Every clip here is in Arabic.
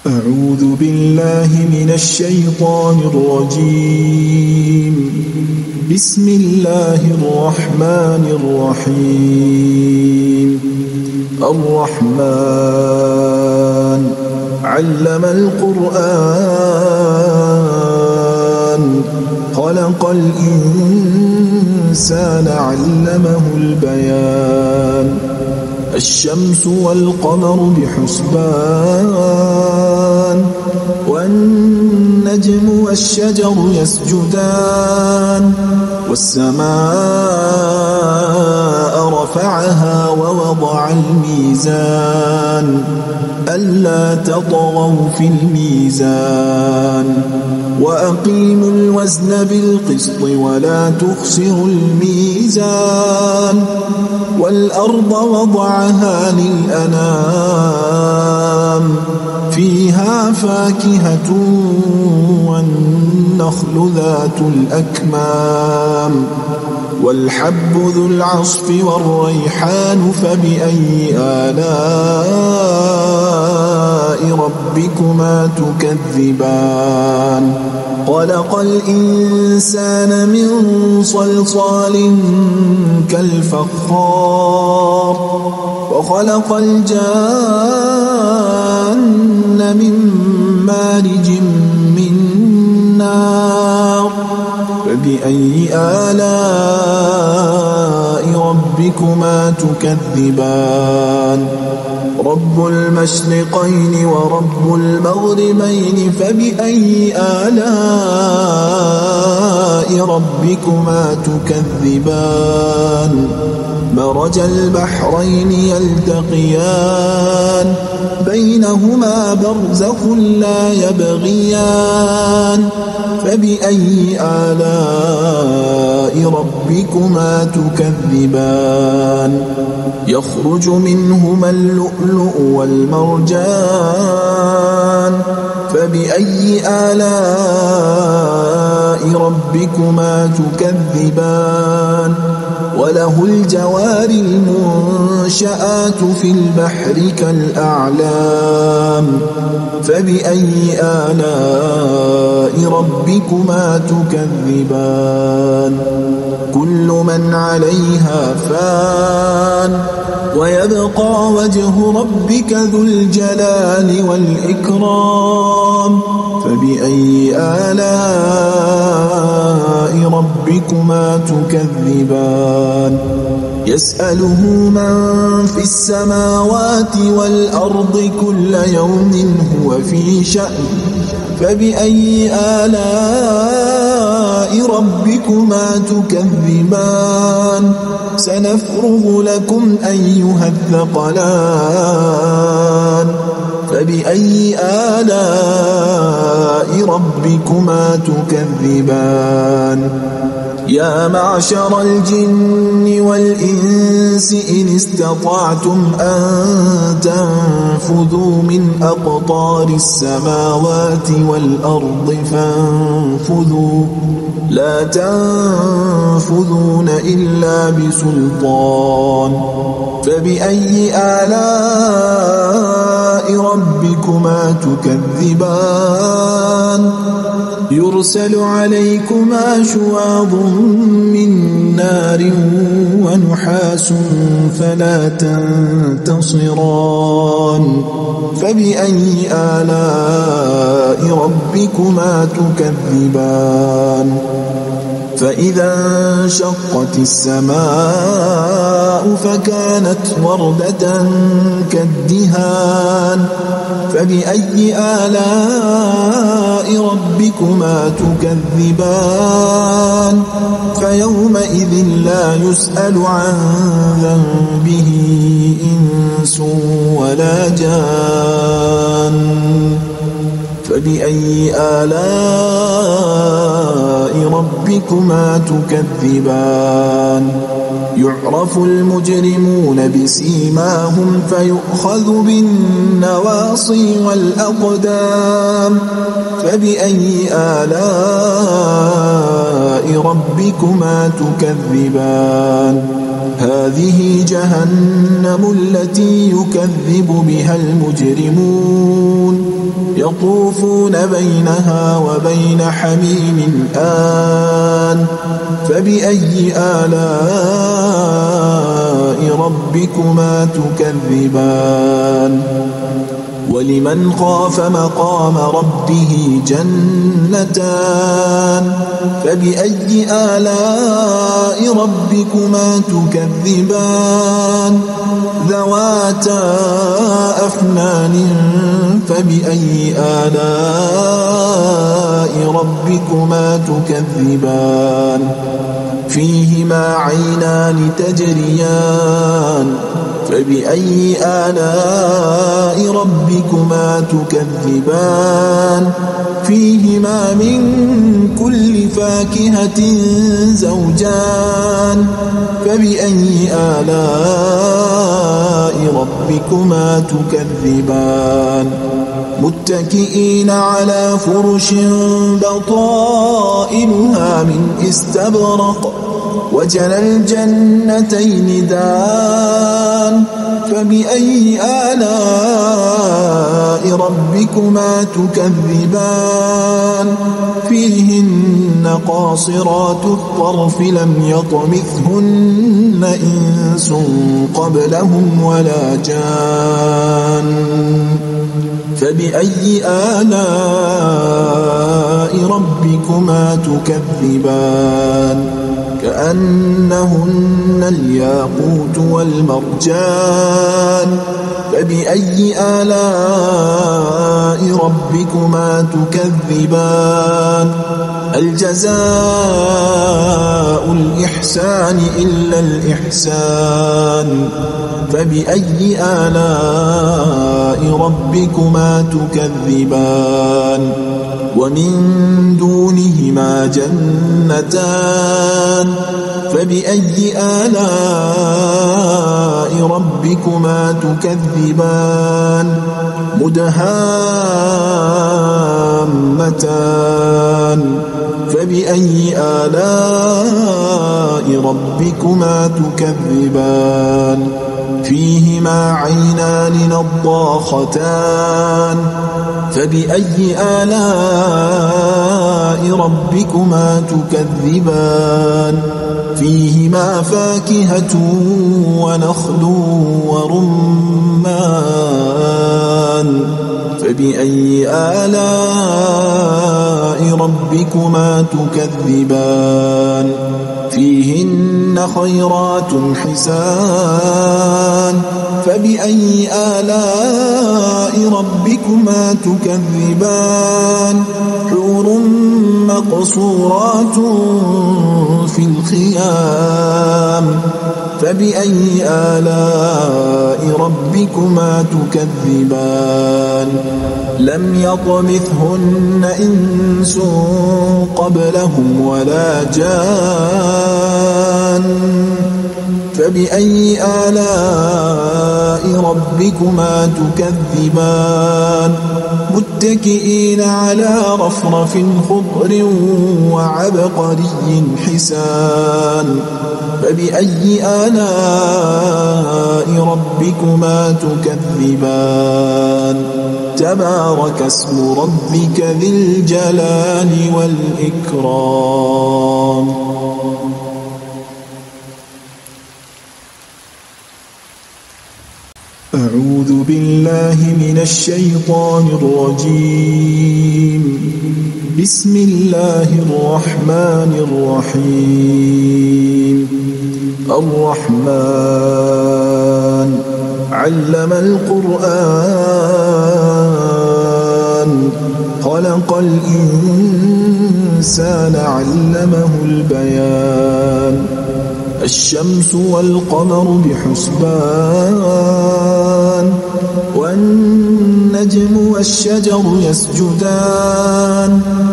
أعوذ بالله من الشيطان الرجيم. بسم الله الرحمن الرحيم. الرحمن علم القرآن خلق الإنسان علمه البيان. الشمس والقمر بحسبان والنجم والشجر يسجدان والسماء رفعها ووضع الميزان ألا تطغوا في الميزان وأقيموا الوزن بالقسط ولا تخسروا الميزان والأرض وضعها للأنام فيها فاكهة والنخل ذات الأكمام والحب ذو العصف والريحان فبأي آلاء ربكما تكذبان. خلق الإنسان من صلصال كالفخار وخلق الجان من مارج من نار فبأي آلاء ربكما تكذبان. رب المشرقين ورب المغربين فبأي آلاء ربكما تكذبان. مرج البحرين يلتقيان بينهما برزخ لا يبغيان فبأي آلاء ربكما تكذبان. يخرج منهما اللؤلؤ والمرجان فبأي آلاء ربكما تكذبان. وله الجوار المنشآت في البحر كالأعلام فبأي آلاء ربكما تكذبان. كل من عليها فان ويبقى وجه ربك ذو الجلال والإكرام فبأي آلاء ربكما تكذبان. يسأله من في السماوات والأرض كل يوم هو في شأن فبأي آلاء ربكما تكذبان. سنفرغ لكم أيها الثقلان فبأي آلاء ربكما تكذبان. يا معشر الجن والإنس إن استطعتم أن تنفذوا من أقطار السماوات والأرض فانفذوا لا تنفذون إلا بسلطان فبأي آلاء ربكما تكذبان. يرسل عليكما شواظ من نار ونحاس فلا تنتصران فبأي آلاء ربكما تكذبان. فإذا انشقت السماء فكانت وردة كالدهان فبأي آلاء ربكما تكذبان. فيومئذ لا يسأل عن ذنبه إنس ولا جان فبأي آلاء ربكما تكذبان. يعرف المجرمون بسيماهم فيؤخذ بالنواصي والأقدام فبأي آلاء ربكما تكذبان. هذه جهنم التي يكذب بها المجرمون يطوفون بينها وبين حميم آن فبأي آلاء ربكما تكذبان ولمن خاف مقام ربه جنتان فبأي آلاء ربكما تكذبان ذواتا أفنان فبأي آلاء ربكما تكذبان فيهما عينان تجريان فبأي آلاء ربكما تكذبان فيهما من كل فاكهة زوجان فبأي آلاء ربكما تكذبان متكئين على فرش بطائنها من استبرق وجنى الجنتين دان فبأي آلاء ربكما تكذبان فيهن قاصرات الطرف لم يطمثهن إنس قبلهم ولا جان فبأي آلاء ربكما تكذبان كأنهن الياقوت والمرجان فبأي آلاء ربكما تكذبان الجزاء الإحسان إلا الإحسان فبأي آلاء ربكما تكذبان ومن دونهما جنتان فبأي آلاء ربكما تكذبان مدهامتان فبأي آلاء ربكما تكذبان فيهما عينان نضاختان فبأي آلاء ربكما تكذبان فيهما فاكهة ونخل ورمان فبأي آلاء ربكما تكذبان فيهن خيرات حسان فبأي آلاء ربكما تكذبان حور مقصورات في الخيام فبأي آلاء ربكما تكذبان لم يطمثهن إنس قبلهم ولا جان فبأي آلاء ربكما تكذبان متكئين على رفرف خضر وعبقري حسان فبأي آلاء ربكما تكذبان تبارك اسم ربك ذي الجلال والإكرام أعوذ بالله من الشيطان الرجيم بسم الله الرحمن الرحيم الرحمن علم القرآن خلق الإنسان علمه البيان الشمس والقمر بحسبان والنجم والشجر يسجدان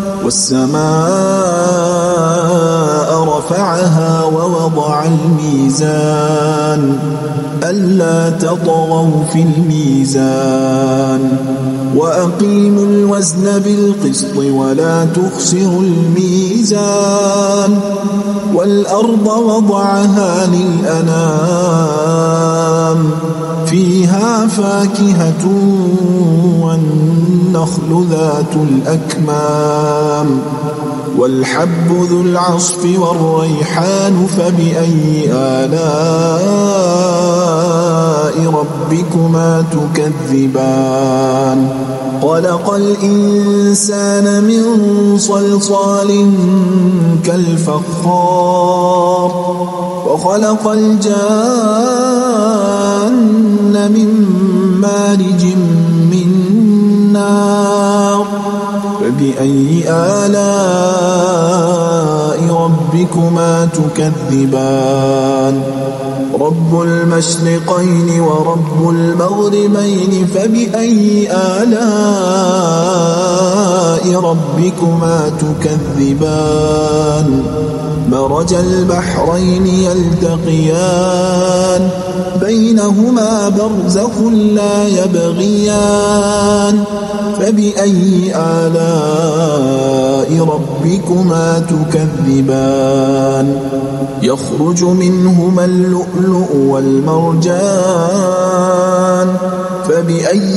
والسماء رفعها ووضع الميزان ألا تطغوا في الميزان وأقيموا الوزن بالقسط ولا تخسروا الميزان والأرض وضعها للأنام فيها فاكهة والنخل والنخل ذات الأكمام والحب ذو العصف والريحان فبأي آلاء ربكما تكذبان خلق الإنسان من صلصال كالفخار وخلق الجان من مارج من نار فبأي آلاء ربكما تكذبان رب المشرقين ورب المغربين فبأي آلاء ربكما تكذبان مرج البحرين يلتقيان بينهما برزخ لا يبغيان فبأي آلاء ربكما تكذبان يخرج منهما اللؤلؤ والمرجان فبأي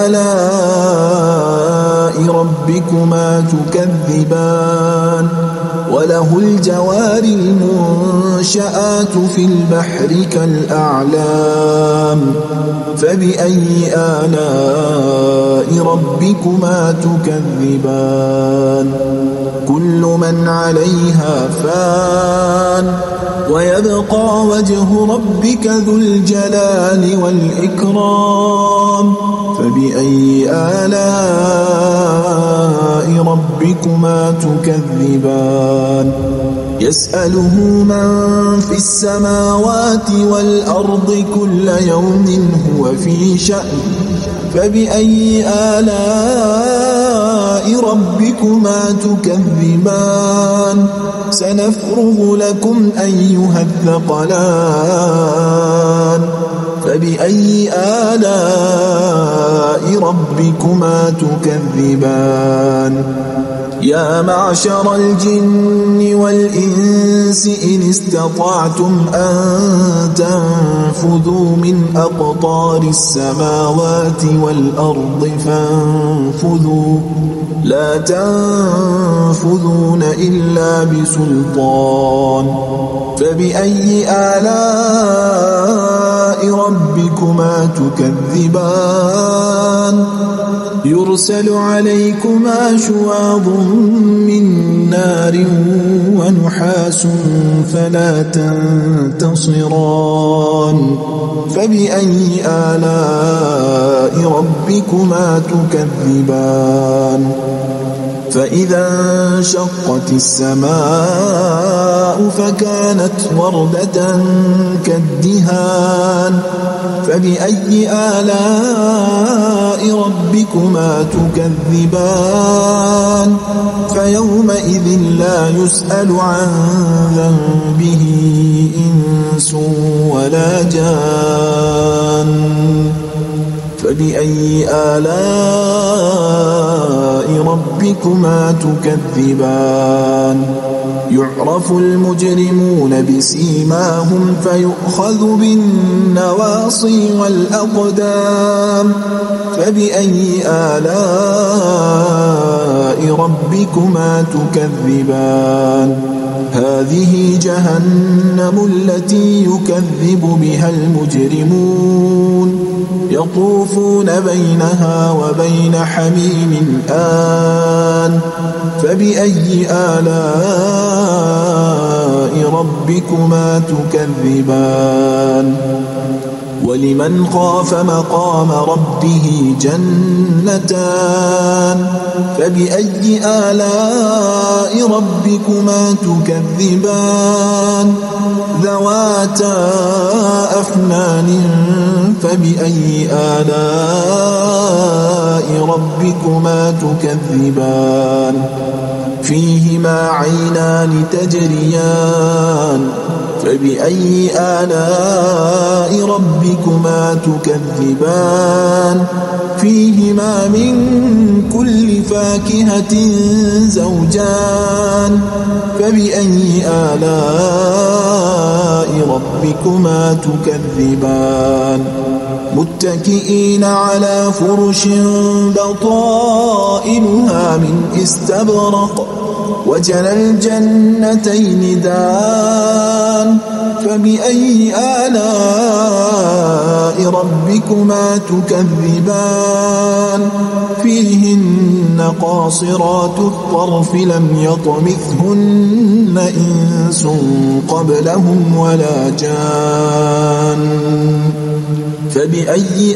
آلاء ربكما تكذبان وله الجوار المنشآت في البحر كالأعلام فبأي آلاء ربكما تكذبان كل من عليها فان ويبقى وجه ربك ذو الجلال والإكرام فبأي آلاء ربكما تكذبان يسأله من في السماوات والأرض كل يوم هو في شأن فبأي آلاء ربكما تكذبان سنفرغ لكم أيها الثقلان فبأي آلاء ربكما تكذبان يا معشر الجن والإنس إن استطعتم أن تنفذوا من أقطار السماوات والأرض فانفذوا لا تنفذون إلا بسلطان فبأي آلاء ربكما تكذبان يرسل عليكما شواظ من نار ونحاس فلا تنتصران فبأي آلاء ربكما تكذبان فإذا انشقت السماء فكانت وردة كالدهان فبأي آلاء ربكما تكذبان فيومئذ لا يسأل عن ذنبه إنس ولا جان فبأي آلاء ربكما تكذبان يعرف المجرمون بسيماهم فيؤخذ بالنواصي والأقدام فبأي آلاء ربكما تكذبان هذه جهنم التي يكذب بها المجرمون يطوفون بينها وبين حميم آن فبأي آلاء ربكما تكذبان ولمن خاف مقام ربه جنتان فبأي آلاء ربكما تكذبان ذواتا أفنان فبأي آلاء ربكما تكذبان فيهما عينان تجريان فبأي آلاء ربكما تكذبان فيهما من كل فاكهة زوجان فبأي آلاء ربكما تكذبان متكئين على فرش بطائنها من استبرق وجنى الجنتين دان فبأي آلاء ربكما تكذبان فيهن قاصرات الطرف لم يطمثهن إنس قبلهم ولا جان فبأي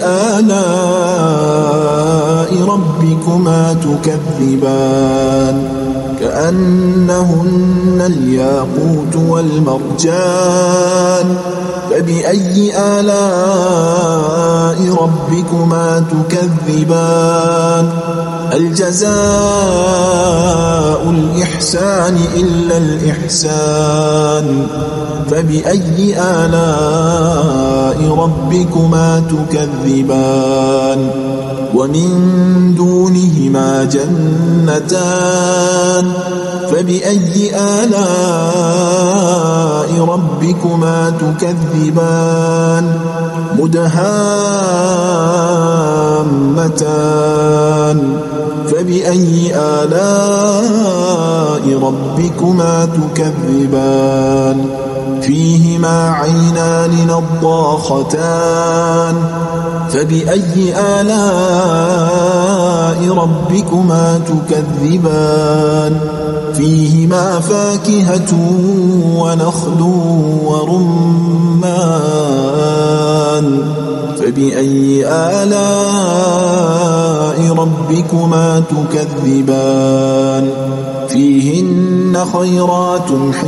آلاء ربكما تكذبان كأنهن الياقوت والمرجان فبأي آلاء ربكما تكذبان هل جزاء الإحسان إلا الإحسان فبأي آلاء ربكما تكذبان ومن دونهما جنتان فبأي آلاء ربكما تكذبان مدهامتان فبأي آلاء ربكما تكذبان فيهما عينان نضاختان فبأي آلاء ربكما تكذبان فيهما فاكهة ونخل ورمان فبأي آلاء ربكما تكذبان فيهن خيرات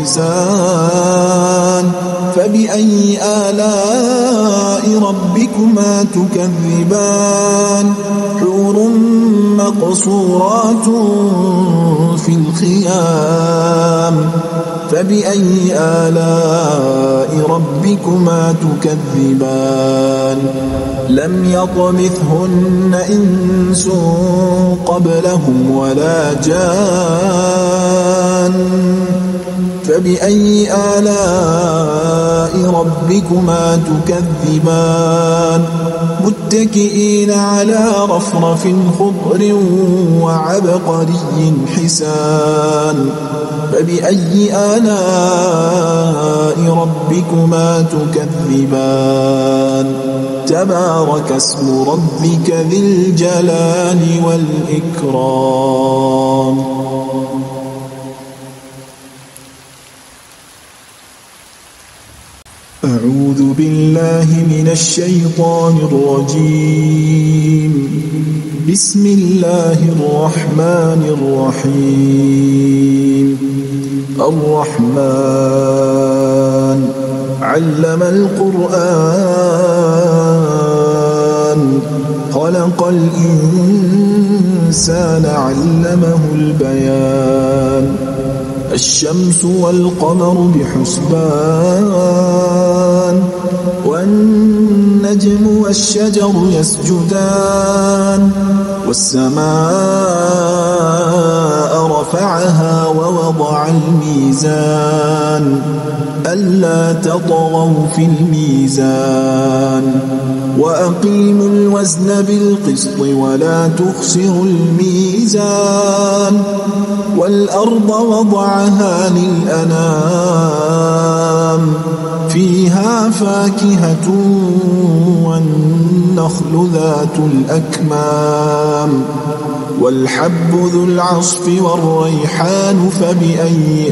حسان فبأي آلاء ربكما تكذبان حور مقصورات في الخيام فبأي آلاء ربكما تكذبان لم يطمثهن إنس قبلهم ولا جان فبأي آلاء ربكما تكذبان متكئين على رفرف خضر وعبقري حسان فبأي آلاء ربكما تكذبان تبارك اسم ربك ذي الجلال والإكرام أعوذ بالله من الشيطان الرجيم بسم الله الرحمن الرحيم الرحمن علم القرآن خلق الإنسان علمه البيان الشمس والقمر بحسبان والنجم والشجر يسجدان والسماء رفعها ووضع الميزان ألا تطغوا في الميزان وأقيموا الوزن بالقسط ولا تخسروا الميزان والأرض وضعها للأنام فيها فاكهة والنخل ذات الأكمام والحب ذو العصف والريحان فبأي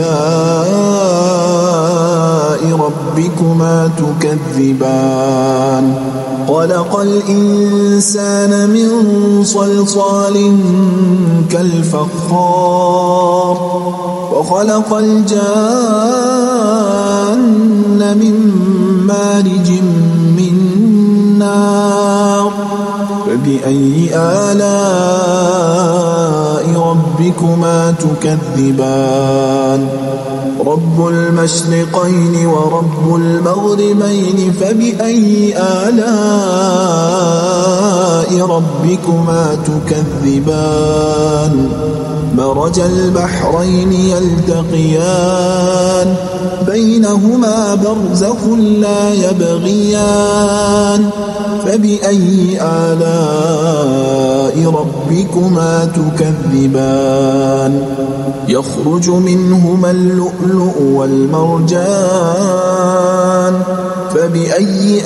آلاء ربكما تكذبان خلق الإنسان من صلصال كالفخار وخلق الجان من مارج من نار فبأي آلاء ربكما تكذبان رب المشرقين ورب المغربين فبأي آلاء ربكما تكذبان مرج البحرين يلتقيان بينهما برزخ لا يبغيان فبأي آلاء ربكما تكذبان يخرج منهما اللؤلؤ والمرجان فبأي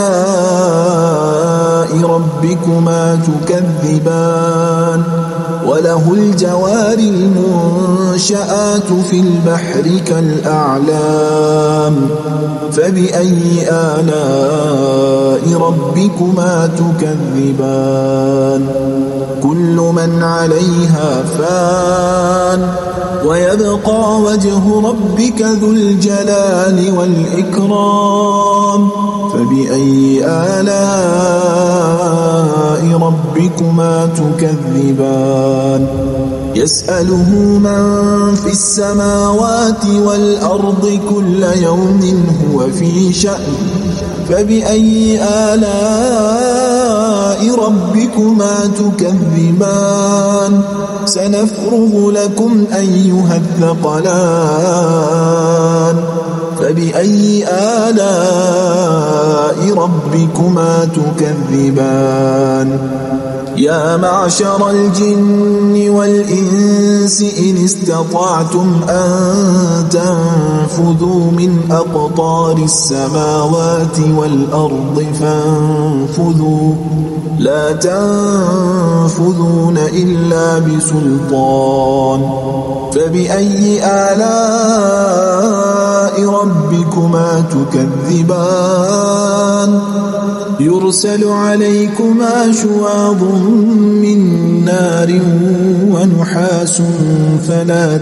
آلاء ربكما تكذبان وله الجوار المنشآت في البحر كالأعلام فبأي آلاء ربكما تكذبان كل من عليها فان ويبقى وجه ربك ذو الجلال والإكرام فبأي آلاء ربكما تكذبان يسأله من في السماوات والأرض كل يوم هو في شأن فبأي آلاء ربكما تكذبان سنفرغ لكم أيها الثقلان فبأي آلاء ربكما تكذبان يا معشر الجن والإنس إن استطعتم أن تنفذوا من أقطار السماوات والأرض فانفذوا لا تنفذون إلا بسلطان فبأي آلاء ربكما تكذبان يرسل عليكما شواظ من نار ونحاس فلا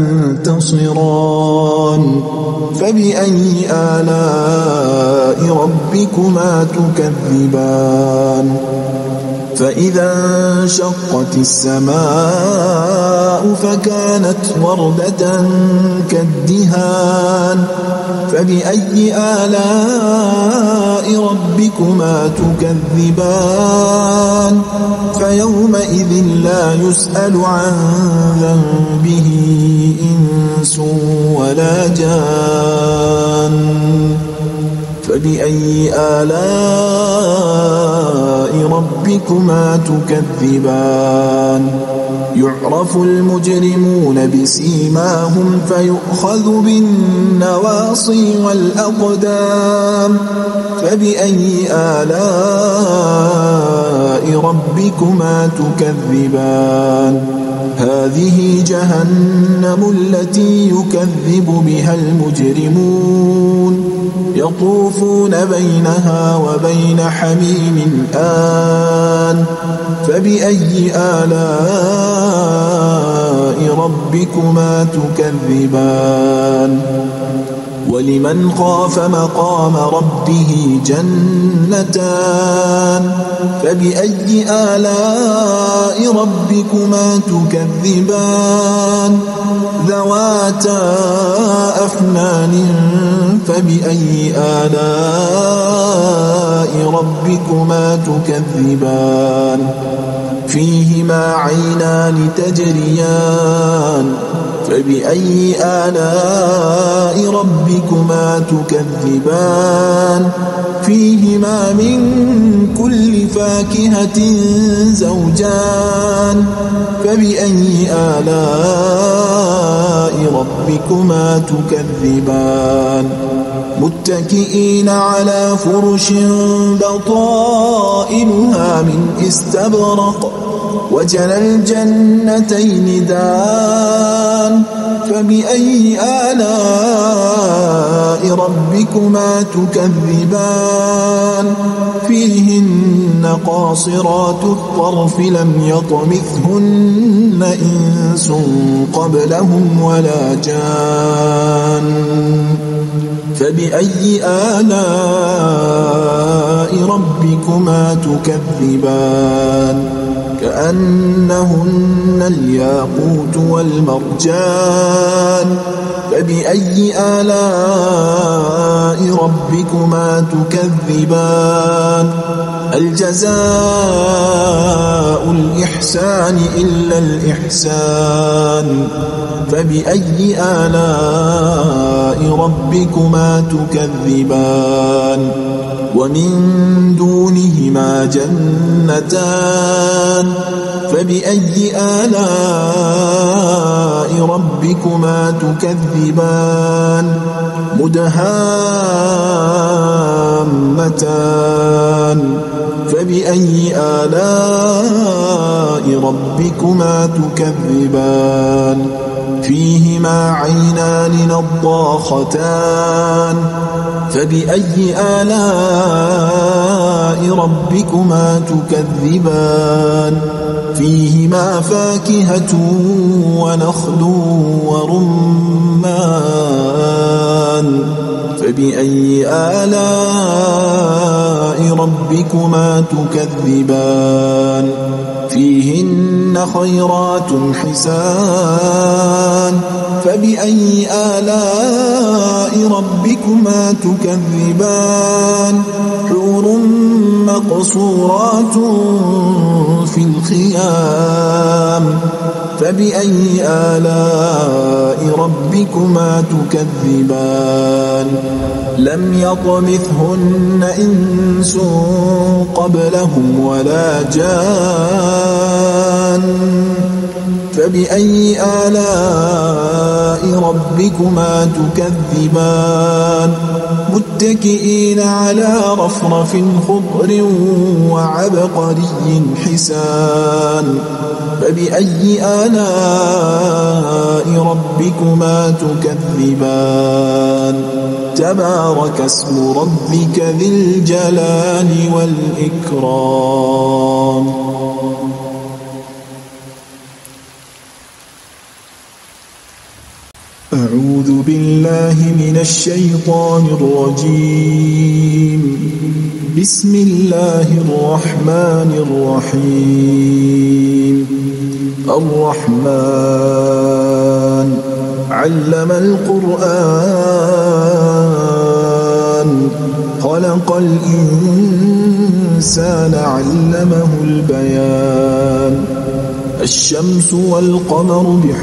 تنتصران فبأي آلاء ربكما تكذبان فإذا انشقت السماء فكانت وردة كالدهان فبأي آلاء ربكما تكذبان فيومئذ لا يسأل عن ذنبه إنس ولا جان فبأي آلاء ربكما تكذبان يعرف المجرمون بسيماهم فيؤخذ بالنواصي والأقدام فبأي آلاء ربكما تكذبان هذه جهنم التي يكذب بها المجرمون يطوفون بينها وبين حميم آن فبأي آلاء ربكما تكذبان ولمن خاف مقام ربه جنتان فبأي آلاء ربكما تكذبان ذواتا أفنان فبأي آلاء ربكما تكذبان فيهما عينان تجريان فبأي آلاء ربكما تكذبان فيهما من كل فاكهة زوجان فبأي آلاء ربكما تكذبان متكئين على فرش بطائنها من استبرق وجنى الجنتين دان فبأي آلاء ربكما تكذبان فيهن قاصرات الطرف لم يطمثهن إنس قبلهم ولا جان فبأي آلاء ربكما تكذبان كأنهن الياقوت والمرجان فبأي آلاء ربكما تكذبان هل جزاء الإحسان إلا الإحسان فبأي آلاء ربكما تكذبان ومن دونهما جنتان فبأي آلاء ربكما تكذبان مدهامتان فبأي آلاء ربكما تكذبان فيهما عينان نضاختان فبأي آلاء ربكما تكذبان فيهما فاكهة ونخل ورمان فبأي آلاء ربكما تكذبان فيهن خيرات حسان فبأي آلاء ربكما تكذبان حور مقصورات في الخيام فبأي آلاء ربكما تكذبان لم يطمثهن إنس قبلهم ولا جان فبأي آلاء ربكما تكذبان متكئين على رفرف خضر وعبقري حسان فبأي آلاء ربكما تكذبان تبارك اسم ربك ذي الجلال والإكرام أعوذ بالله من الشيطان الرجيم بسم الله الرحمن الرحيم الرحمن علم القرآن خلق الإنسان علمه البيان الشمس والقمر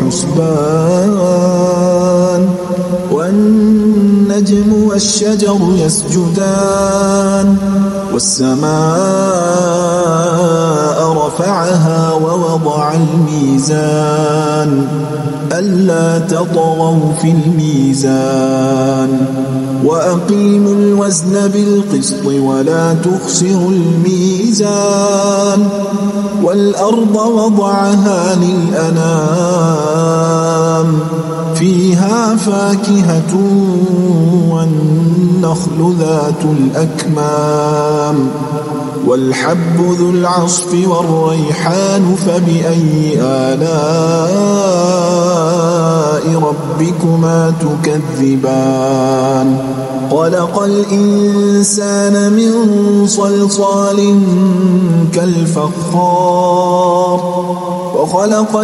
بحسبان والنجم والشجر يسجدان والسماء رفعها ووضع الميزان ألا تطغوا في الميزان وأقيموا الوزن بالقسط ولا تخسروا الميزان والأرض وضعها للأنام فيها فاكهة والنخل ذات الأكمام والحب ذو العصف والريحان فبأي آلاء ربكما تكذبان خلق الإنسان من صلصال كالفخار وخلق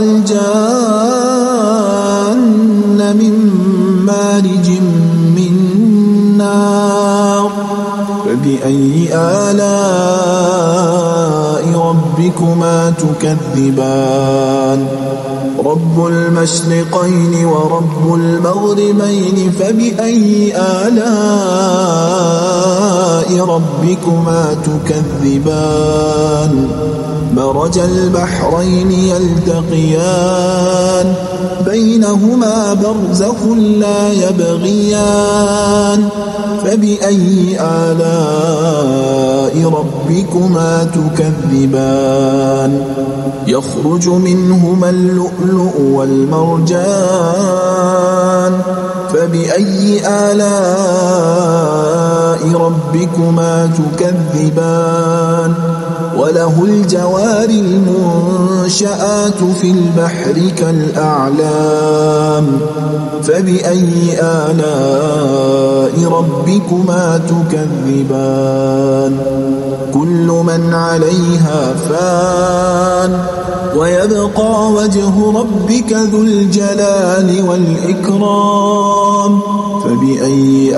الجان من مارج من نار فبأي آلاء ربكما تكذبان رب المشرقين ورب المغربين فبأي آلاء ربكما تكذبان مرج البحرين يلتقيان بينهما برزخ لا يبغيان فبأي آلاء ربكما تكذبان يخرج منهما اللؤلؤ والمرجان فبأي آلاء ربكما تكذبان وله الجوار المنشآت في البحر كالأعلام فبأي آلاء ربكما تكذبان كل من عليها فان ويبقى وجه ربك ذو الجلال والإكرام فبأي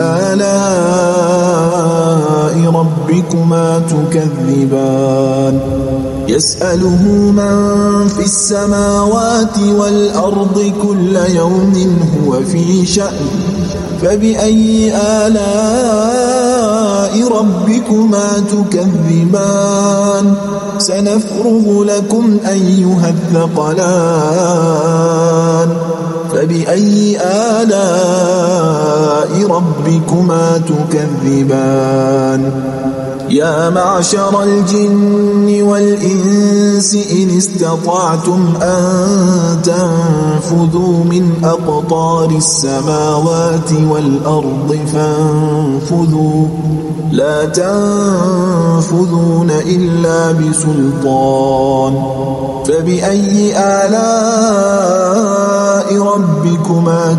آلاء ربكما تكذبان يسأله من في السماوات والأرض كل يوم هو في شأن فبأي آلاء ربكما تكذبان سنفرغ لكم أيها الثقلان فبأي آلاء ربكما تكذبان يا معشر الجن والإنس إن استطعتم أن تنفذوا من أقطار السماوات والأرض فانفذوا لا تنفذون إلا بسلطان فبأي آلاء ربكما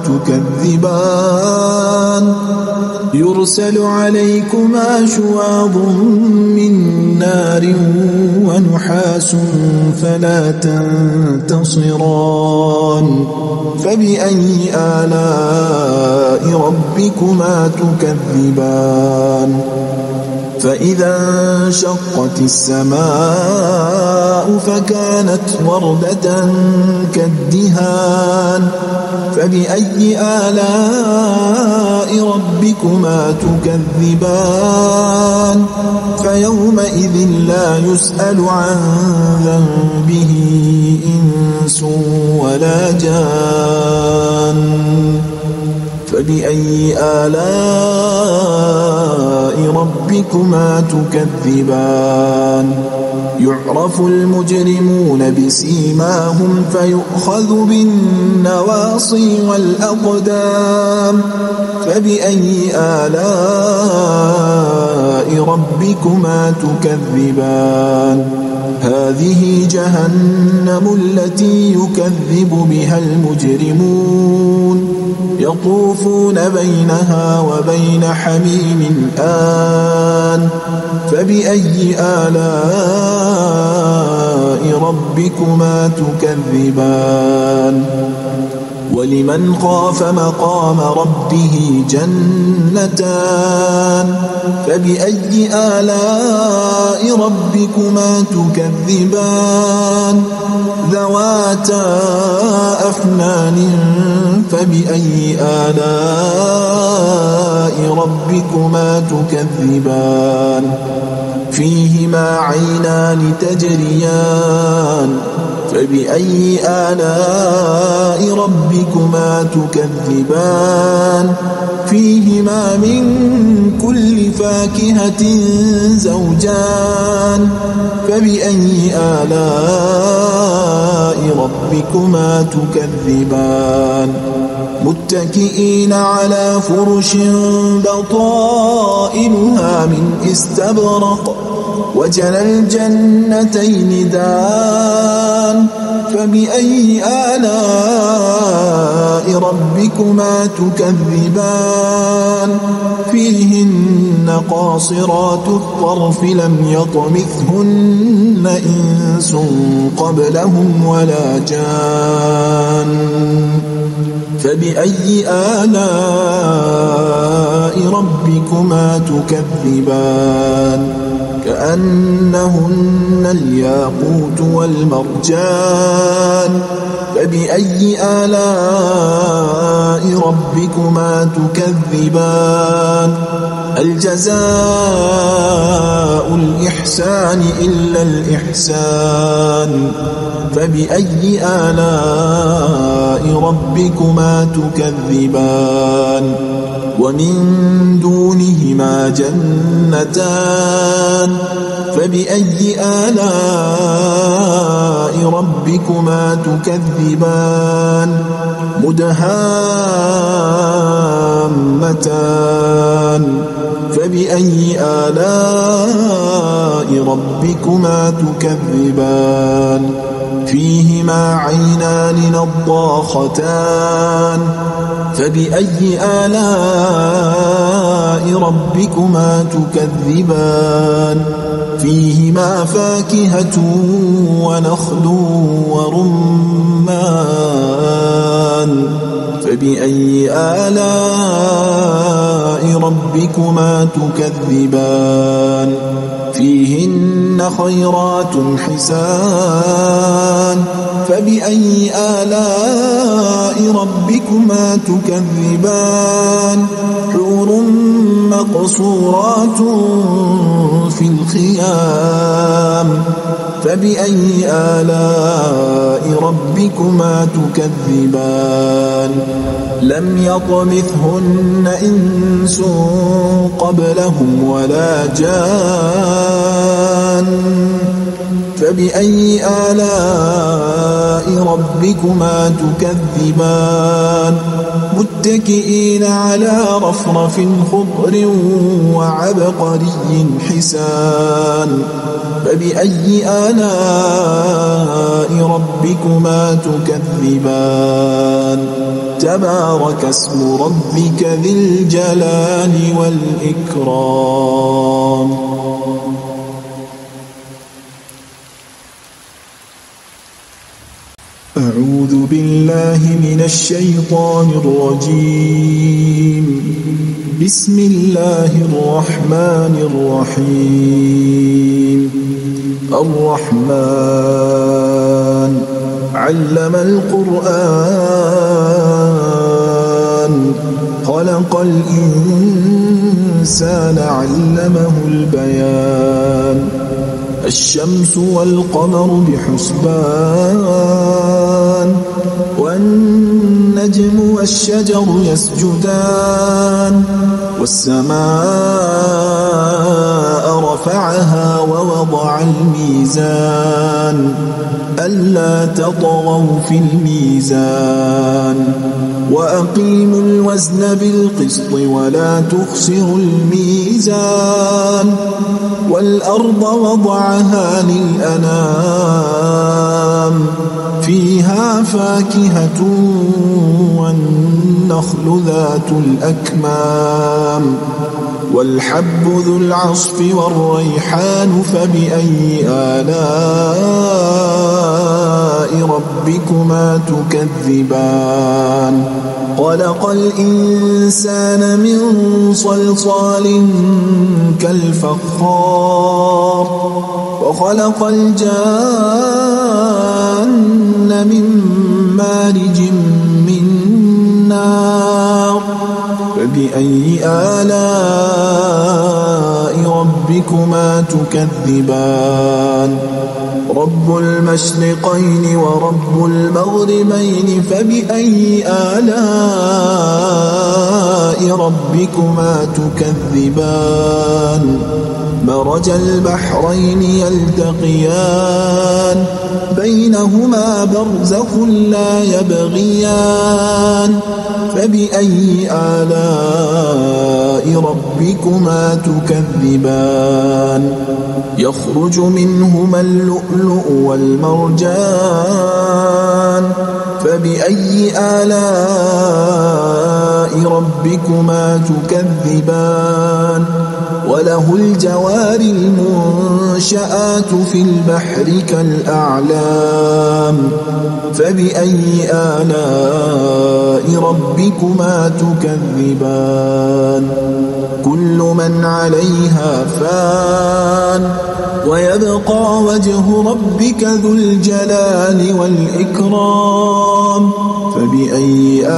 تكذبان يرسل عليكما شواظ من نار ونحاس فلا تنتصران فبأي آلاء ربكما تكذبان فإذا انشقت السماء فكانت وردة كالدهان فبأي آلاء ربكما تكذبان فيومئذ لا يسأل عن ذنبه إنس ولا جان فبأي آلاء ربكما تكذبان يعرف المجرمون بسيماهم فيؤخذ بالنواصي والأقدام فبأي آلاء ربكما تكذبان هذه جهنم التي يكذب بها المجرمون يطوفون بينها وبين حميم آن فبأي آلاء ربكما تكذبان ولمن خاف مقام ربه جنتان فبأي آلاء ربكما تكذبان ذواتا أفنان فبأي آلاء ربكما تكذبان فيهما عينان تجريان فبأي آلاء ربكما تكذبان فيهما من كل فاكهة زوجان فبأي آلاء ربكما تكذبان متكئين على فرش بطائنها من استبرق وجنى الجنتين دان فبأي آلاء ربكما تكذبان فيهن قاصرات الطرف لم يطمثهن إنس قبلهم ولا جان فبأي آلاء ربكما تكذبان كأنهن الياقوت والمرجان فبأي آلاء ربكما تكذبان الجزاء الإحسان إلا الإحسان فبأي آلاء ربكما تكذبان ومن دونهما جنتان فبأي آلاء ربكما تكذبان مدهامتان فبأي آلاء ربكما تكذبان فيهما عينان نضاختان فبأي آلاء ربكما تكذبان فيهما فاكهة ونخل ورمان فبأي آلاء ربكما تكذبان فيهن خيرات حسان فبأي آلاء ربكما تكذبان حور مقصورات في الخيام فبأي آلاء ربكما تكذبان لم يطمثهن إنس قبلهم ولا جان فبأي آلاء ربكما تكذبان متكئين على رفرف خضر وعبقري حسان فبأي آلاء ربكما تكذبان تبارك اسم ربك ذي الجلال والإكرام أعوذ بالله من الشيطان الرجيم بسم الله الرحمن الرحيم الرحمن علم القرآن خلق الإنسان علمه البيان الشمس والقمر بحسبان والنجم والشجر يسجدان والسماء رفعها ووضع الميزان ألا تطغوا في الميزان وأقيموا الوزن بالقسط ولا تخسروا الميزان والأرض وضعها للأنام فيها فاكهة والنخل ذات الأكمام والحب ذو العصف والريحان فبأي آلاء ربكما تكذبان خلق الإنسان من صلصال كالفخار وخلق الجان من مارج من نار فبأي آلاء ربكما تكذبان رب المشرقين ورب المغربين فبأي آلاء ربكما تكذبان مرج البحرين يلتقيان بينهما برزخ لا يبغيان فبأي آلاء ربكما تكذبان يخرج منهما اللؤلؤ والمرجان فبأي آلاء ربكما تكذبان وله الجوار المنشآت في البحر كالأعلام فبأي آلاء ربكما تكذبان كل من عليها فان ويبقى وجه ربك ذو الجلال والإكرام فبأي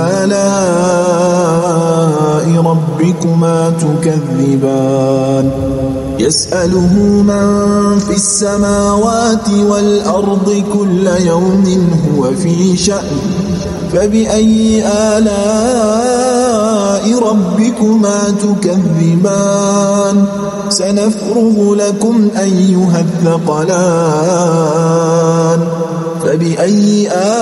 آلاء ربكما تكذبان يسأله من في السماوات والأرض كل يوم هو في شأن فبأي آلاء ربكما تكذبان سنفرغ لكم أيها الثقلان فبأي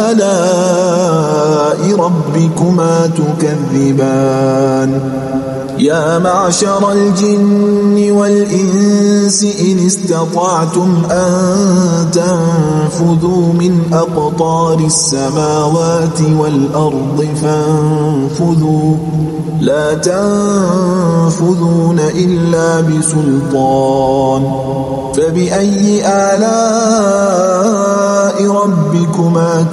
آلاء ربكما تكذبان يا معشر الجن والإنس إن استطعتم أن تنفذوا من أقطار السماوات والأرض فانفذوا لا تنفذون إلا بسلطان فبأي آلاء ربكما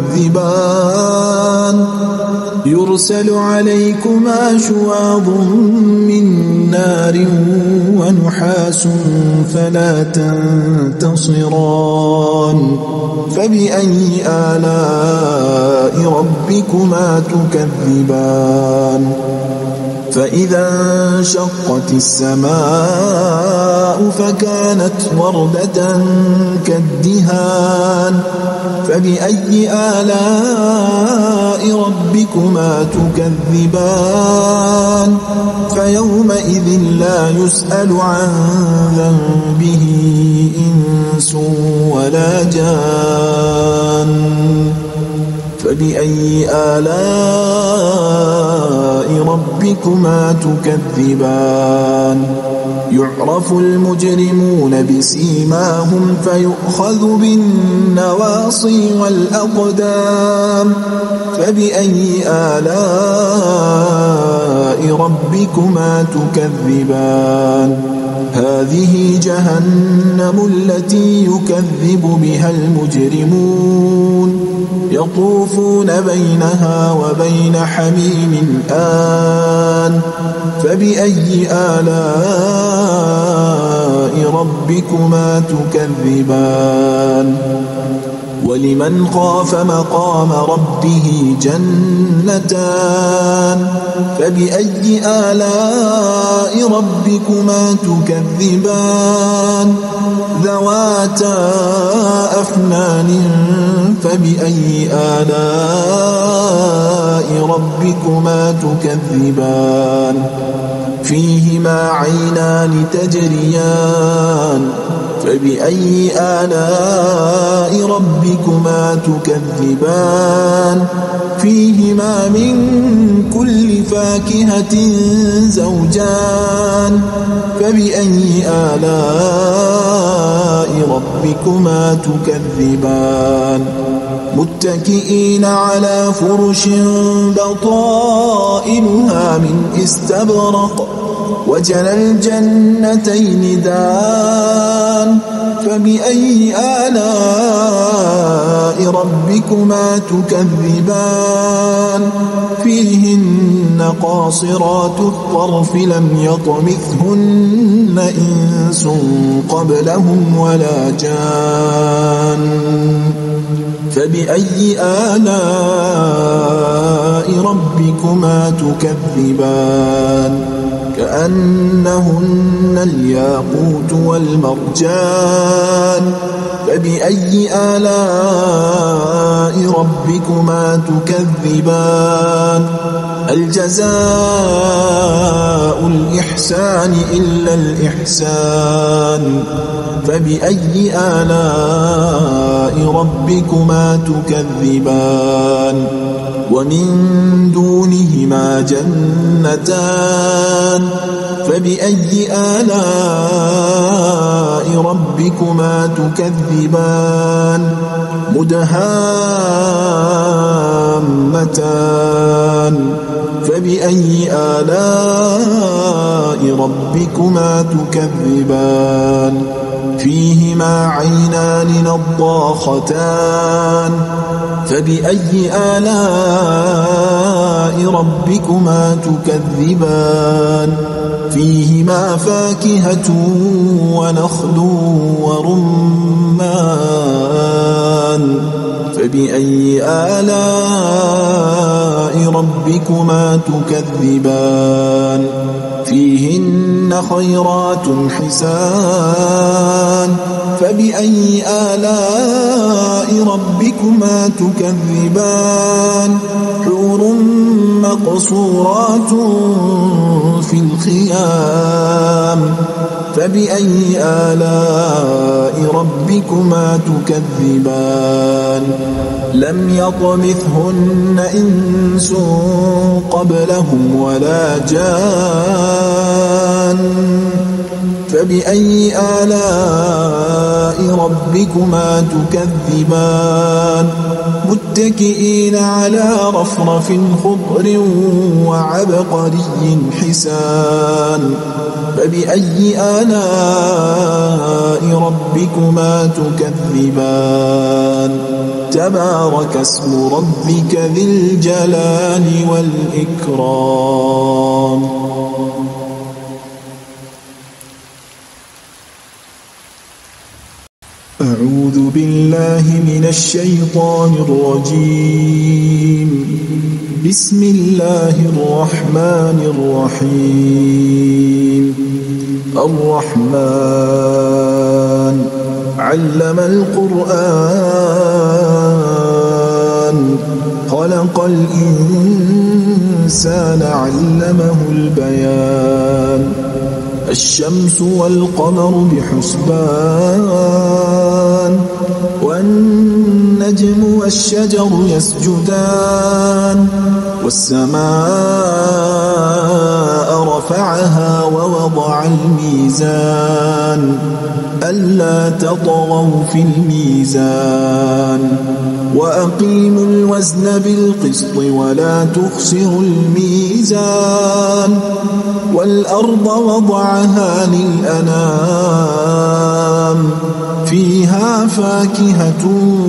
تكذبان يرسل عليكما شواظ من نار ونحاس فلا تنتصران فبأي آلاء ربكما تكذبان فإذا انشقت السماء فكانت وردة كالدهان فبأي آلاء ربكما تكذبان فيومئذ لا يسأل عن ذنبه إنس ولا جان فبأي آلاء ربكما تكذبان يعرف المجرمون بسيماهم فيؤخذ بالنواصي والأقدام فبأي آلاء ربكما تكذبان هذه جهنم التي يكذب بها المجرمون يطوفون بينها وبين حميم آن فبأي آلاء ربكما تكذبان ولمن خاف مقام ربه جنتان فبأي آلاء ربكما تكذبان ذواتا أفنان فبأي آلاء ربكما تكذبان فيهما عينان تجريان فبأي آلاء ربكما تكذبان فيهما من كل فاكهة زوجان فبأي آلاء ربكما تكذبان متكئين على فرش بطائنها من استبرق وجنى الجنتين دان فبأي آلاء ربكما تكذبان فيهن قاصرات الطرف لم يطمثهن إنس قبلهم ولا جان فبأي آلاء ربكما تكذبان كأنهن الياقوت والمرجان فبأي آلاء ربكما تكذبان الجزاء الإحسان إلا الإحسان فبأي آلاء ربكما تكذبان ومن دونهما جنتان فبأي آلاء ربكما تكذبان مدهامتان فبأي آلاء ربكما تكذبان فيهما عينان نضاختان فبأي آلاء ربكما تكذبان فيهما فاكهة ونخل ورمان فبأي آلاء ربكما تكذبان فيهن خيرات حسان فبأي آلاء ربكما تكذبان حور مقصورات في الخيام فبأي آلاء ربكما تكذبان لم يطمثهن إنس قبلهم ولا جان فبأي آلاء ربكما تكذبان متكئين على رفرف خضر وعبقري حسان فبأي آلاء ربكما تكذبان تبارك اسم ربك ذي الجلال والإكرام أعوذ بالله من الشيطان الرجيم بسم الله الرحمن الرحيم الرحمن علم القرآن خلق الإنسان علمه البيان الشمس والقمر بحسبان والنجم والشجر يسجدان والسماء رفعها ووضع الميزان ألا تطغوا في الميزان وأقيموا الوزن بالقسط ولا تخسروا الميزان والأرض وضعها للأنام فيها فاكهة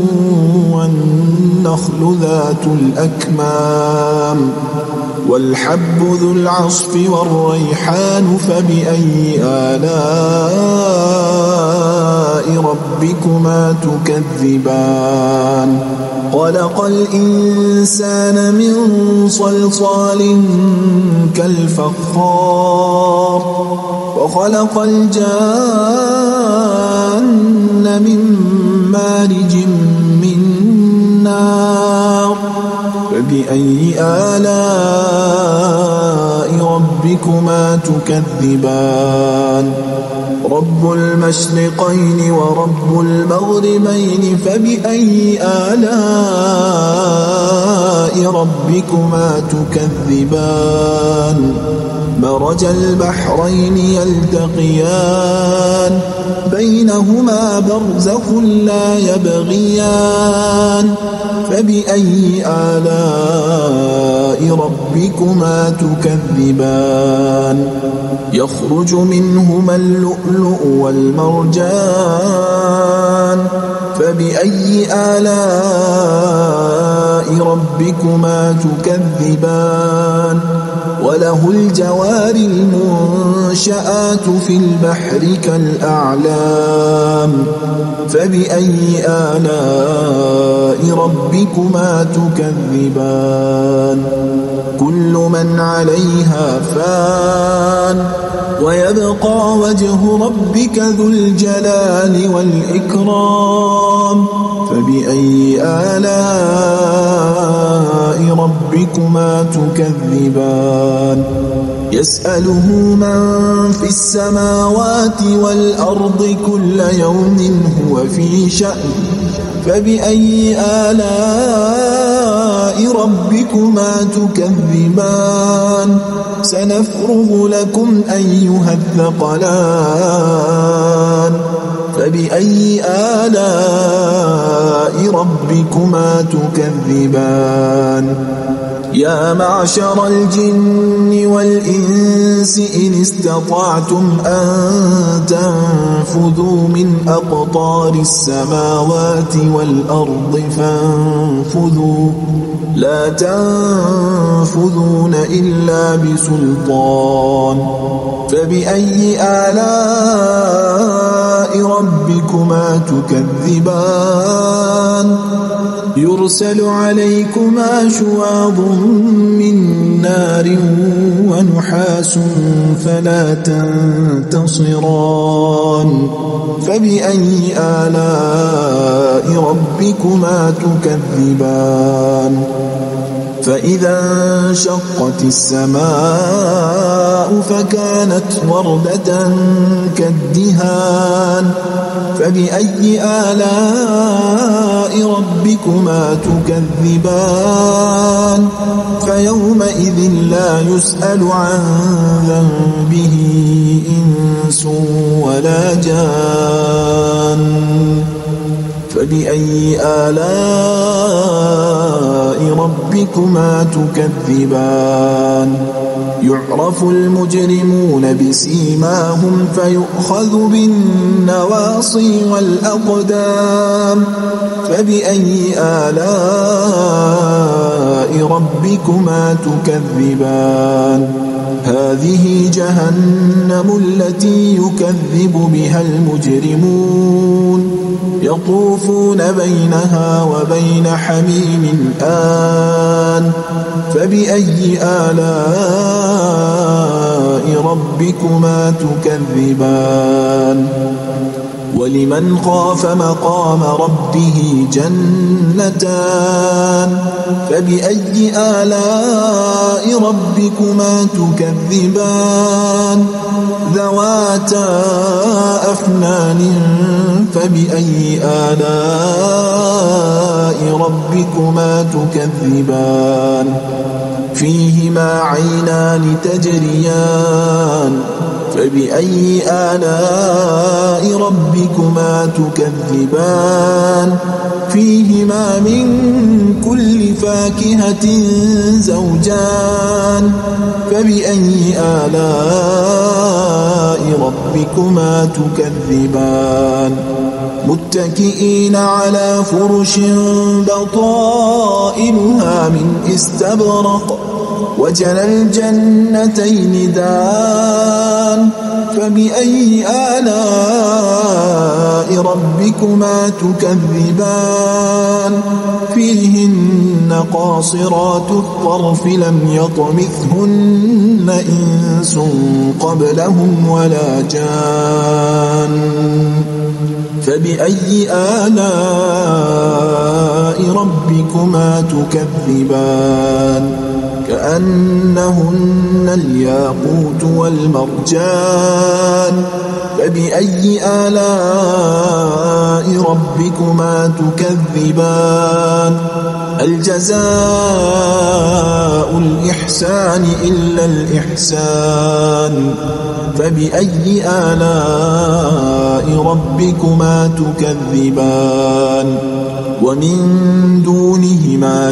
والنخل ذات الأكمام والحب ذو العصف والريحان فبأي آلاء ربكما تكذبان خلق الإنسان من صلصال كالفخار وخلق الجان من مارج من نار فبأي آلاء ربكما تكذبان رب المشرقين ورب المغربين فبأي آلاء ربكما تكذبان مرج البحرين يلتقيان بينهما برزخ لا يبغيان فبأي آلاء ربكما تكذبان يخرج منهما اللؤلؤ والمرجان فبأي آلاء ربكما تكذبان وله الجوار المنشآت في البحر كالأعلام فبأي آلاء ربكما تكذبان كل من عليها فان ويبقى وجه ربك ذو الجلال والإكرام فبأي آلاء ربكما تكذبان يسأله من في السماوات والأرض كل يوم هو في شأن فبأي آلاء ربكما تكذبان سنفرغ لكم أيها الثقلان فبأي آلاء ربكما تكذبان يا معشر الجن والإنس إن استطعتم أن تنفذوا من أقطار السماوات والأرض فانفذوا لا تنفذون إلا بسلطان فبأي آلاء ربكما تكذبان يرسل عليكما شواظ من نار ونحاس فلا تنتصران فبأي آلاء ربكما تكذبان فإذا انشقت السماء فكانت وردة كالدهان فبأي آلاء ربكما تكذبان فيومئذ لا يسأل عن ذنبه إنس ولا جان فبأي آلاء ربكما تكذبان يعرف المجرمون بسيماهم فيؤخذ بالنواصي والأقدام فبأي آلاء ربكما تكذبان هذه جهنم التي يكذب بها المجرمون يطوفون بينها وبين حميم آن فبأي آلاء ربكما تكذبان ولمن خاف مقام ربه جنتان فبأي آلاء ربكما تكذبان ذواتا أفنان فبأي آلاء ربكما تكذبان فيهما عينان تجريان فبأي آلاء ربكما تكذبان فيهما من كل فاكهة زوجان فبأي آلاء ربكما تكذبان متكئين على فرش بطائنها من استبرق وجنى الجنتين دان فبأي آلاء ربكما تكذبان فيهن قاصرات الطرف لم يطمثهن إنس قبلهم ولا جان فبأي آلاء ربكما تكذبان كأنهن الياقوت والمرجان فبأي آلاء ربكما تكذبان الجزاء الإحسان إلا الإحسان فبأي آلاء ربكما تكذبان ومن دونهما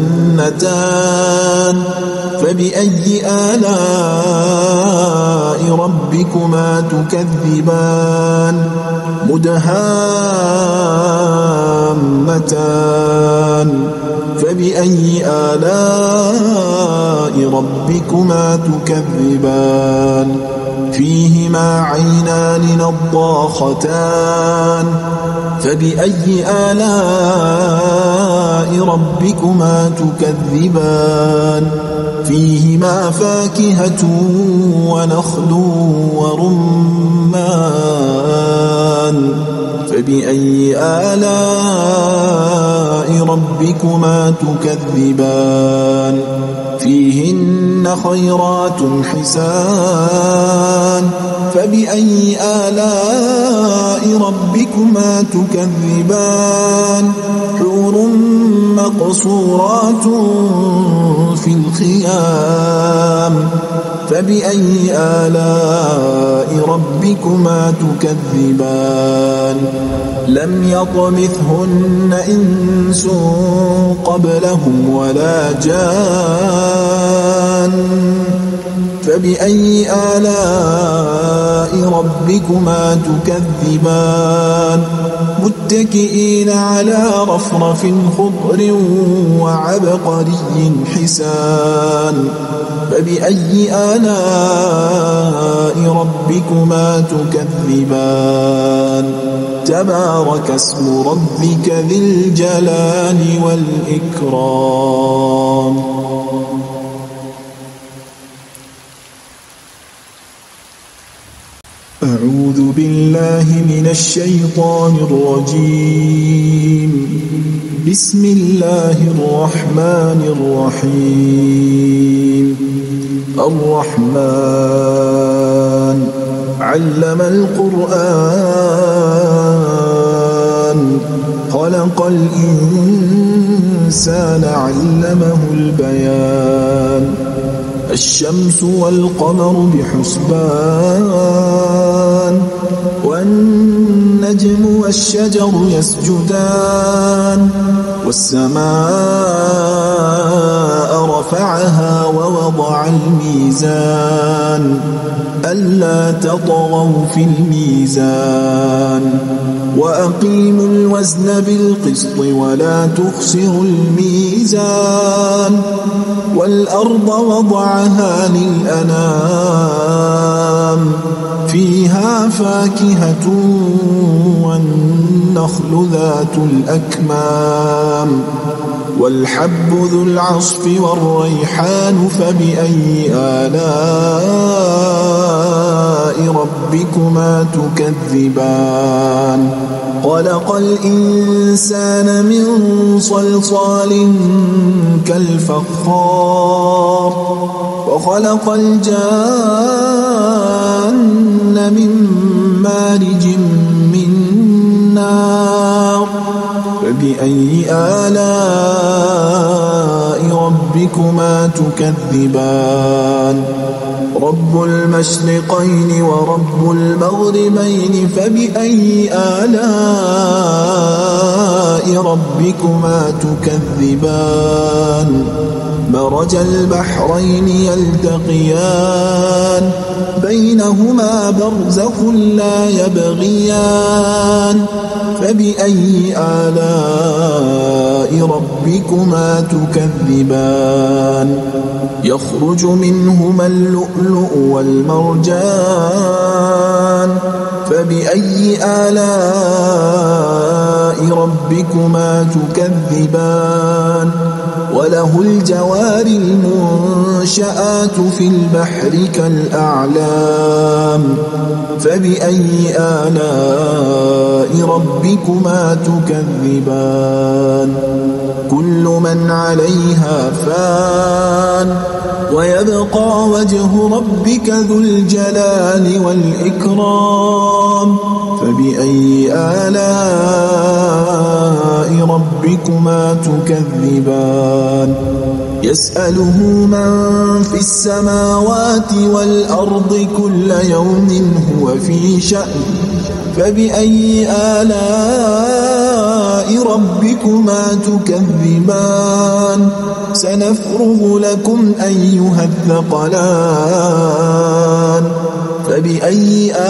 جنتان فبأي آلاء ربكما تكذبان مدهامتان فبأي آلاء ربكما تكذبان فيهما عينان نضاختان فبأي آلاء ربكما تكذبان فيهما فاكهة ونخل ورمان فبأي آلاء ربكما تكذبان فيهن خيرات حسان فبأي آلاء ربكما تكذبان حور مقصورات في الخيام فبأي آلاء ربكما تكذبان لم يطمثهن إنس قبلهم ولا جان فبأي آلاء ربكما تكذبان متكئين على رفرف خضر وعبقري حسان فبأي آلاء ربكما تكذبان تبارك اسم ربك ذي الجلال والإكرام. أعوذ بالله من الشيطان الرجيم. بسم الله الرحمن الرحيم. الرحمن علم القرآن خلق الإنسان علمه البيان. الشمس والقمر بحسبان والنجم والشجر يسجدان والسماء رفعها ووضع الميزان ألا تطغوا في الميزان وأقيموا الوزن بالقسط ولا تخسروا الميزان والأرض وضعها للأنام فيها فاكهة والنخل ذات الأكمام والحب ذو العصف والريحان فبأي آلاء ربكما تكذبان. خلق الإنسان من صلصال كالفخار وخلق الجان من مارج من نار فبأي آلاء ربكما تكذبان. رب المشرقين ورب المغربين فبأي آلاء ربكما تكذبان. مرج البحرين يلتقيان بينهما برزخ لا يبغيان فبأي آلاء ربكما تكذبان. يخرج منهما اللؤلؤ والمرجان فبأي آلاء ربكما تكذبان. وله الجوار المنشآت في البحر كالأعلام فبأي آلاء ربكما تكذبان. كل من عليها فان ويبقى وجه ربك ذو الجلال والإكرام فبأي آلاء ربكما تكذبان. يسأله من في السماوات والأرض كل يوم هو في شأن فبأي آلاء ربكما تكذبان. سنفرغ لكم أيها الثقلان فبأي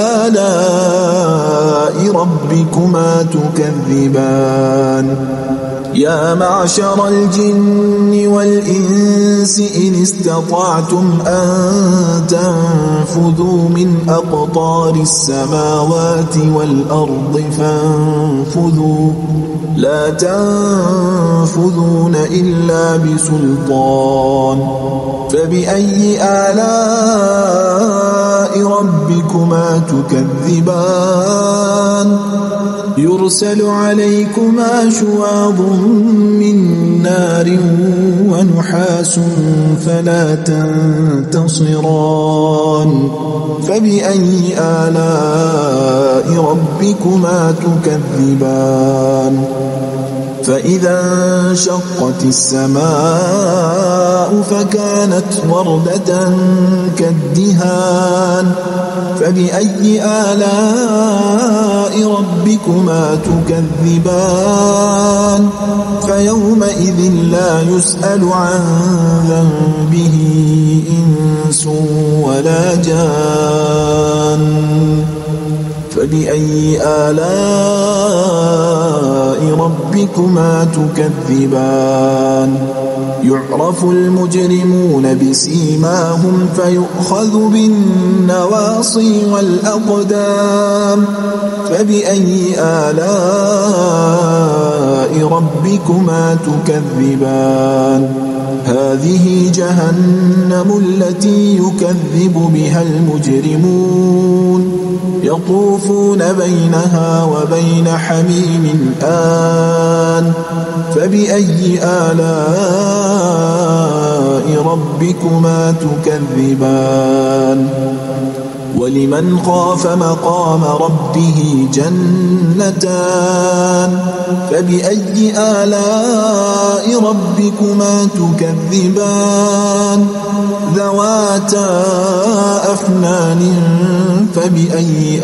آلاء ربكما تكذبان. يا معشر الجن والإنس إن استطعتم أن تنفذوا من أقطار السماوات والأرض فانفذوا لا تنفذون إلا بسلطان فبأي آلاء ربكما تكذبان. يرسل عليكما شواظ من نار ونحاس فلا تنتصران فبأي آلاء ربكما تكذبان. فإذا انشقت السماء فكانت وردة كالدهان فبأي آلاء ربكما تكذبان. فيومئذ لا يسأل عن ذنبه إنس ولا جان فبأي آلاء ربكما تكذبان. يعرف يعرف المجرمون بسيماهم فيؤخذ بالنواصي والأقدام فبأي آلاء ربكما تكذبان هذه جهنم التي يكذب بها المجرمون يطوفون بينها وبين حميم آن فبأي آلاء ربكما تكذبان ولمن خاف مقام ربه جنتان فبأي آلاء ربكما تكذبان ذواتا أفنان فبأي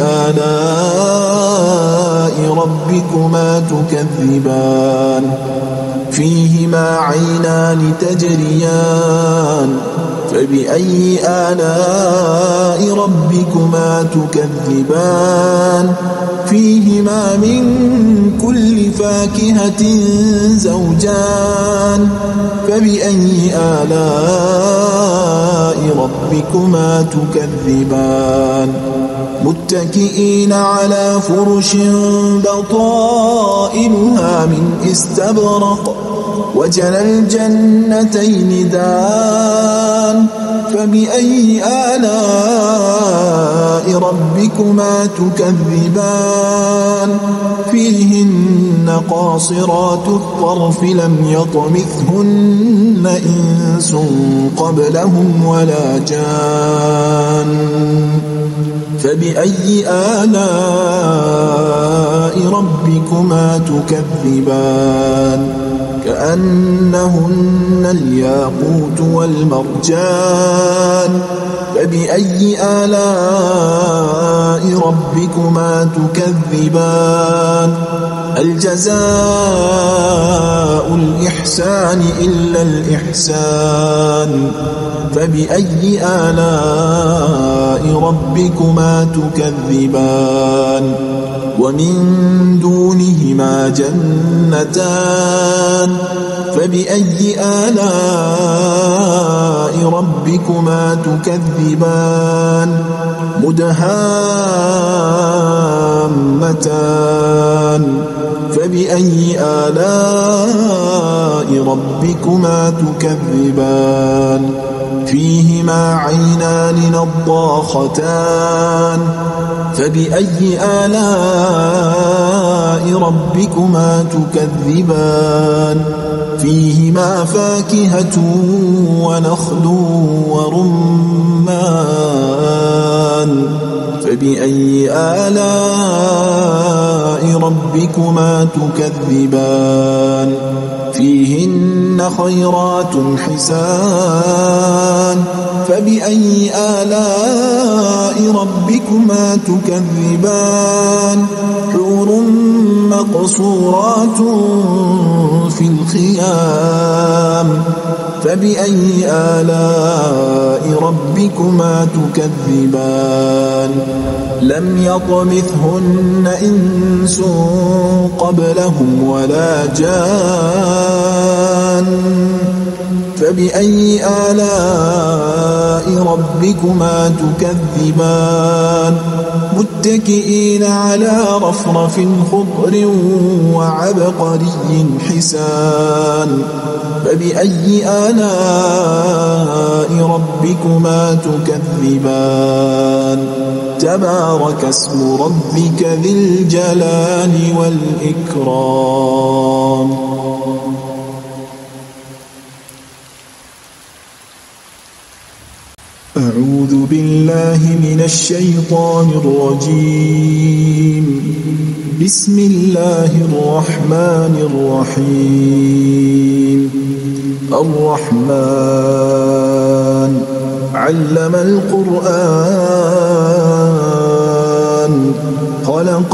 آلاء ربكما تكذبان فيهما عينان تجريان فبأي آلاء ربكما تكذبان فيهما من كل فاكهة زوجان فبأي آلاء ربكما تكذبان متكئين على فرش بطائنها من استبرق وجنى الجنتين دان فبأي آلاء ربكما تكذبان فيهن قاصرات الطرف لم يطمثهن إنس قبلهم ولا جان فبأي آلاء ربكما تكذبان كأنهن الياقوت والمرجان فبأي آلاء ربكما تكذبان هل جزاء الإحسان إلا الإحسان فبأي آلاء ربكما تكذبان ومن دونهما جنتان فبأي آلاء ربكما تكذبان مدهامتان فبأي آلاء ربكما تكذبان فيهما عينان نضاختان فبأي آلاء ربكما تكذبان فيهما فاكهة ونخل ورمان فبأي آلاء ربكما تكذبان فيهن خيرات حسان فبأي آلاء ربكما تكذبان حور مقصورات في الخيام فبأي آلاء ربكما تكذبان لم يطمثهن إنس قبلهم ولا جان فبأي آلاء ربكما تكذبان متكئين على رفرف خضر وعبقري حسان فبأي آلاء ربكما تكذبان تبارك اسم ربك ذي الجلال والإكرام أعوذ بالله من الشيطان الرجيم بسم الله الرحمن الرحيم الرحمن علم القرآن خلق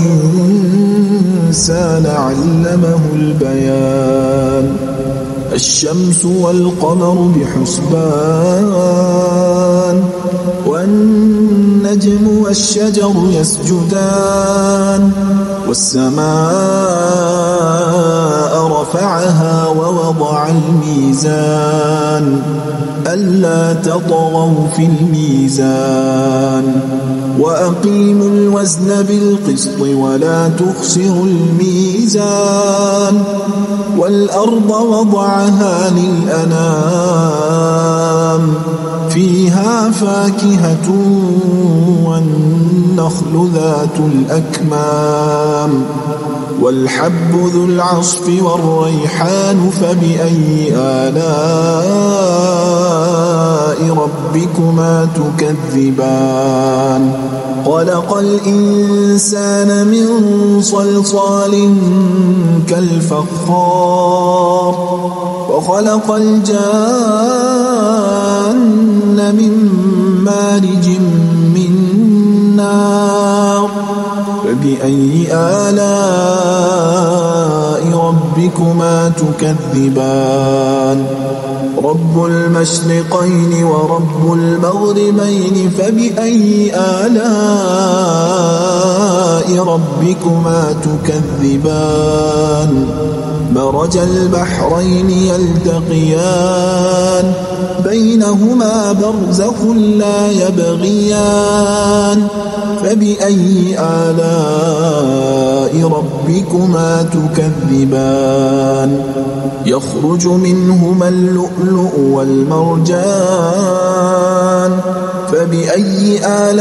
الإنسان علمه البيان الشمس والقمر بحسبان والنجم والشجر يسجدان والسماء رفعها ووضع الميزان ألا تطغوا في الميزان وأقيموا الوزن بالقسط ولا تخسروا الميزان والأرض وضعها للأنام فيها فاكهة والنخل ذات الأكمام والحب ذو العصف والريحان فبأي آلاء ربكما تكذبان خلق الإنسان من صلصال كالفخار وخلق الجان من مارج من نار فبأي آلاء ربكما تكذبان رب المشرقين ورب المغربين فبأي آلاء ربكما تكذبان مرج البحرين يلتقيان بينهما برزخ لا يبغيان فبأي آلاء ربكما تكذبان يخرج منهما اللؤلؤ والمرجان فبأي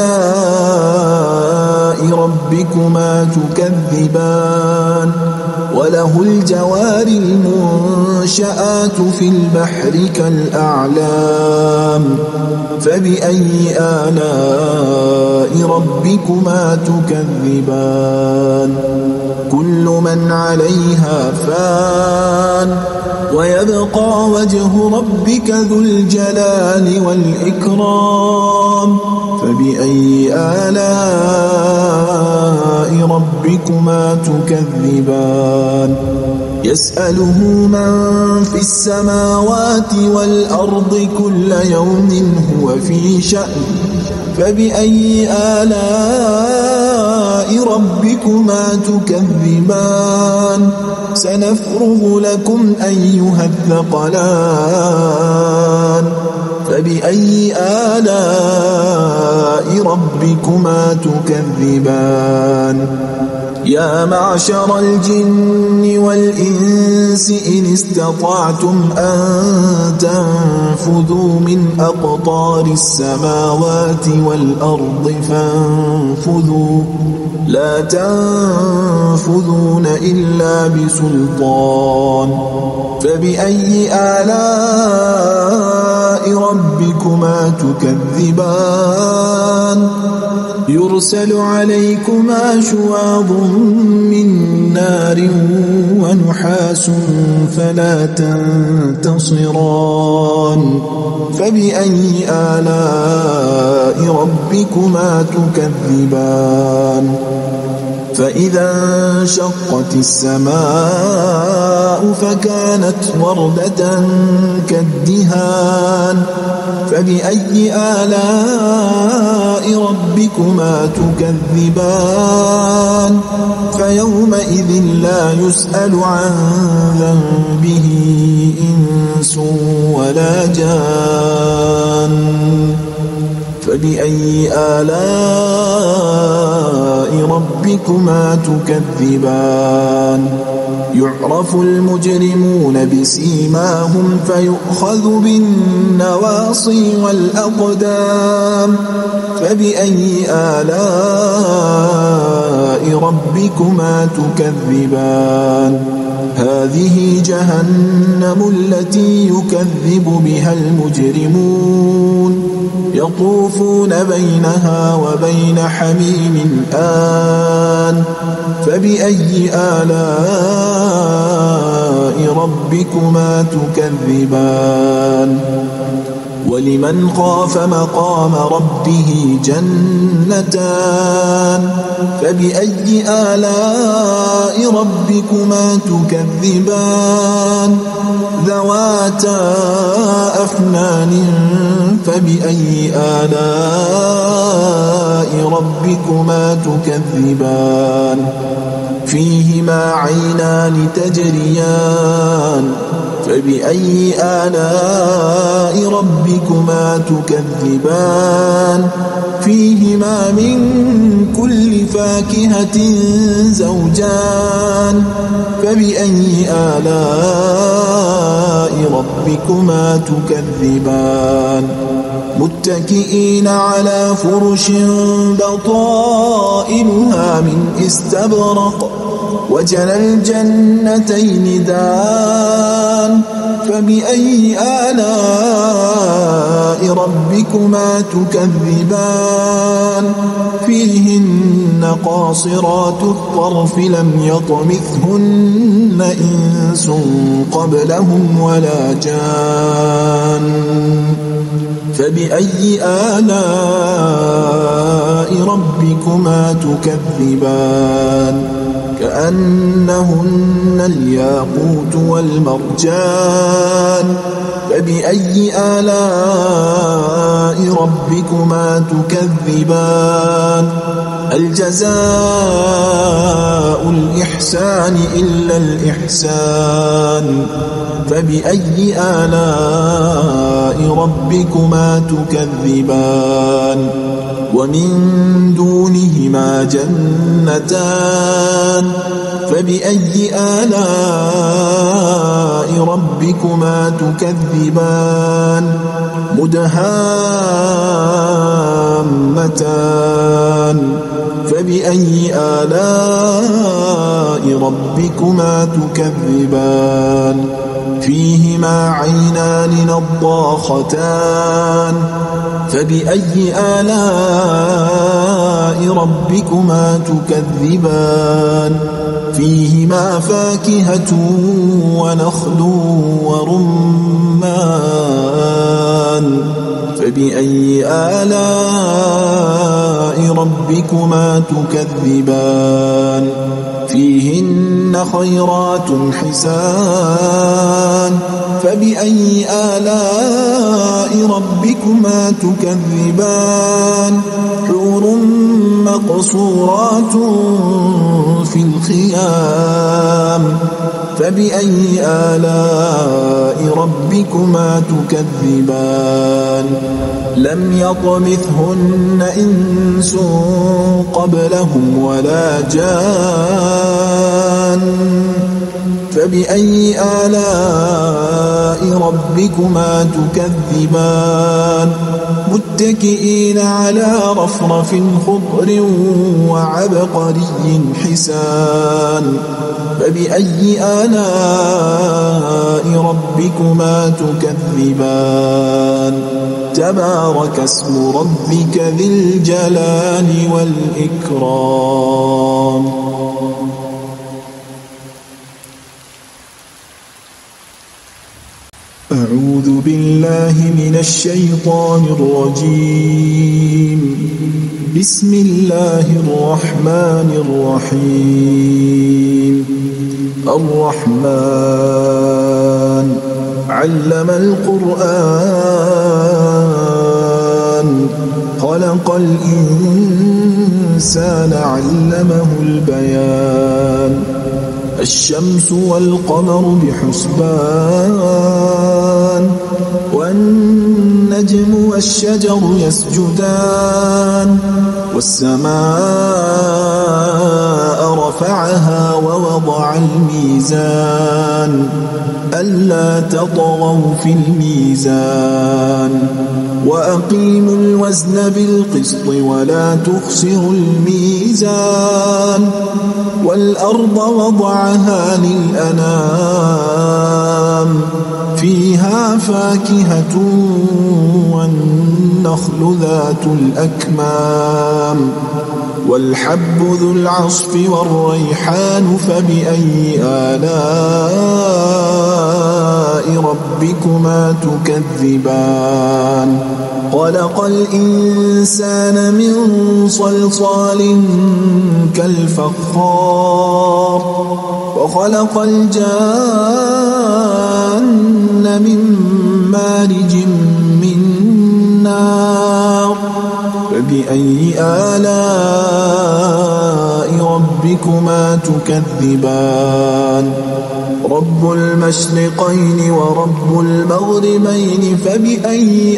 آلاء ربكما تكذبان وله الجوار المنشآت في البحر كالأعلام فبأي آلاء ربكما تكذبان كل من عليها فان ويبقى وجه ربك ذو الجلال والإكرام فبأي آلاء ربكما تكذبان يسأله من في السماوات والأرض كل يوم هو في شأن فبأي آلاء ربكما تكذبان سنفرغ لكم أيها الثقلان فبأي آلاء ربكما تكذبان يا معشر الجن والإنس إن استطعتم أن تنفذوا من أقطار السماوات والأرض فانفذوا لا تنفذون إلا بسلطان فبأي آلاء ربكما تكذبان يرسل عليكما شواظ من نار ونحاس فلا تنتصران فبأي آلاء ربكما تكذبان فإذا انشقت السماء فكانت وردة كالدهان فبأي آلاء ربكما تكذبان فيومئذ لا يسأل عن ذنبه إنس ولا جان فبأي آلاء ربكما تكذبان يعرف المجرمون بسيماهم فيؤخذ بالنواصي والأقدام فبأي آلاء ربكما تكذبان هذه جهنم التي يكذب بها المجرمون يطوفون بينها وبين حميم آن فبأي آلاء ربكما تكذبان ولمن خاف مقام ربه جنتان فبأي آلاء ربكما تكذبان ذواتا أفنان فبأي آلاء ربكما تكذبان فيهما عينان تجريان فبأي آلاء ربكما تكذبان فيهما من كل فاكهة زوجان فبأي آلاء ربكما تكذبان متكئين على فرش بطائنها من استبرق وجنى الجنتين دان فبأي آلاء ربكما تكذبان فيهن قاصرات الطرف لم يطمثهن إنس قبلهم ولا جان فبأي آلاء ربكما تكذبان كأنهن الياقوت والمرجان فبأي آلاء ربكما تكذبان هل جزاء الإحسان إلا الإحسان فبأي آلاء ربكما تكذبان ومن دونهما جنتان فبأي آلاء ربكما تكذبان مدهامتان فبأي آلاء ربكما تكذبان فيهما عينان نضاختان فبأي آلاء ربكما تكذبان فيهما فاكهة ونخل ورمان فبأي آلاء ربكما تكذبان فيهن خيرات حسان فبأي آلاء ربكما تكذبان حور مقصورات في الخيام فبأي آلاء ربكما تكذبان لم يطمثهن إنس قبلهم ولا جان فبأي آلاء ربكما تكذبان متكئين على رفرف خضر وعبقري حسان فبأي آلاء ربكما تكذبان تبارك اسم ربك ذي الجلال والإكرام أعوذ بالله من الشيطان الرجيم بسم الله الرحمن الرحيم الرحمن علم القرآن خلق الإنسان علمه البيان الشمس والقمر بحسبان والنجم والشجر يسجدان والسماء رفعها ووضع الميزان ألا تطغوا في الميزان وأقيموا الوزن بالقسط ولا تخسروا الميزان والأرض وضعها للأنام فيها فاكهة والنخل ذات الأكمام والحب ذو العصف والريحان فبأي آلاء ربكما تكذبان خلق الإنسان من صلصال كالفخار وخلق الجان من مارج من نار فبأي آلاء ربكما تكذبان رب المشرقين ورب المغربين فبأي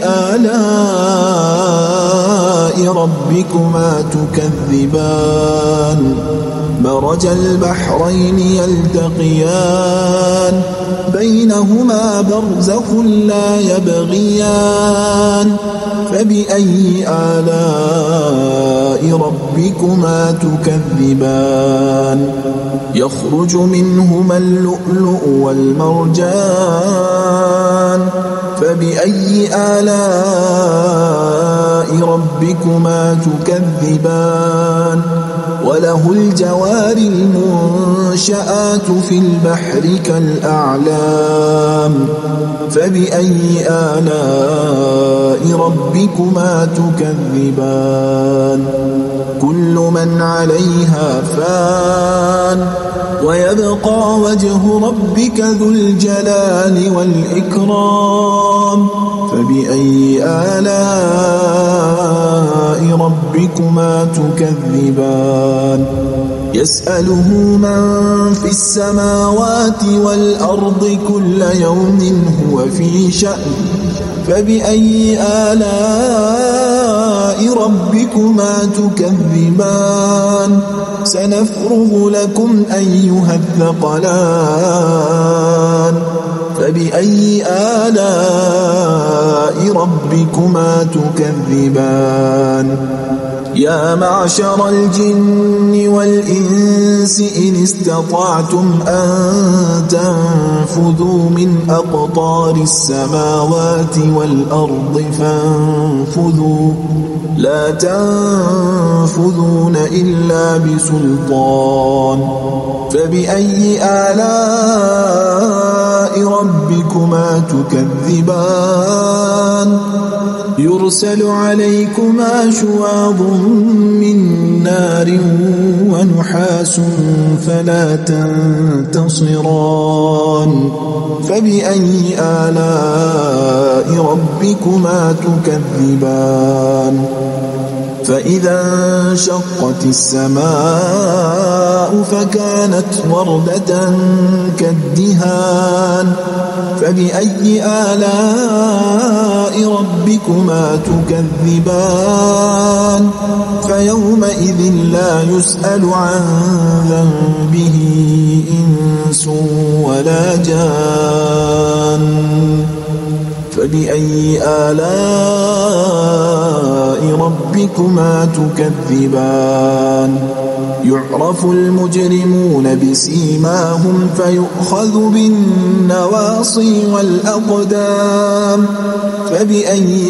آلاء ربكما تكذبان مرج البحرين يلتقيان بينهما برزخ لا يبغيان فبأي آلاء ربكما تكذبان يخرج منهما اللؤلؤ والمرجان فبأي آلاء ربكما تكذبان وله الجوار المنشآت في البحر كالأعلام فبأي آلاء ربكما تكذبان كل من عليها فان ويبقى وجه ربك ذو الجلال والإكرام فبأي آلاء ربكما تكذبان يسأله من في السماوات والأرض كل يوم هو في شأن فبأي آلاء ربكما تكذبان سنفرغ لكم أيها الثقلان فبأي آلاء ربكما تكذبان يا معشر الجن والإنس إن استطعتم أن تنفذوا من أقطار السماوات والأرض فانفذوا لا تنفذون إلا بسلطان فبأي آلاء ربكما تكذبان يرسل عليكما شواظ من نار ونحاس فلا تنتصران فبأي آلاء ربكما تكذبان فإذا انشقت السماء فكانت وردة كالدهان فبأي آلاء ربكما تكذبان فيومئذ لا يسأل عن ذنبه إنس ولا جان فبأي آلاء ربكما تكذبان يعرف المجرمون بسيماهم فيؤخذ بالنواصي والأقدام فبأي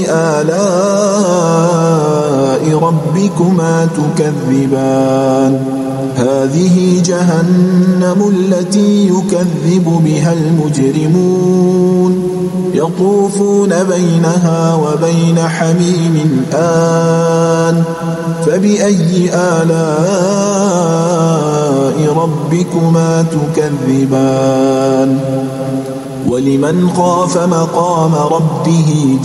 آلاء ربكما تكذبان هذه جهنم التي يكذب بها المجرمون يطوفون بينها وبين حميم آن فبأي آلاء ربكما تكذبان ولمن خاف مقام ربه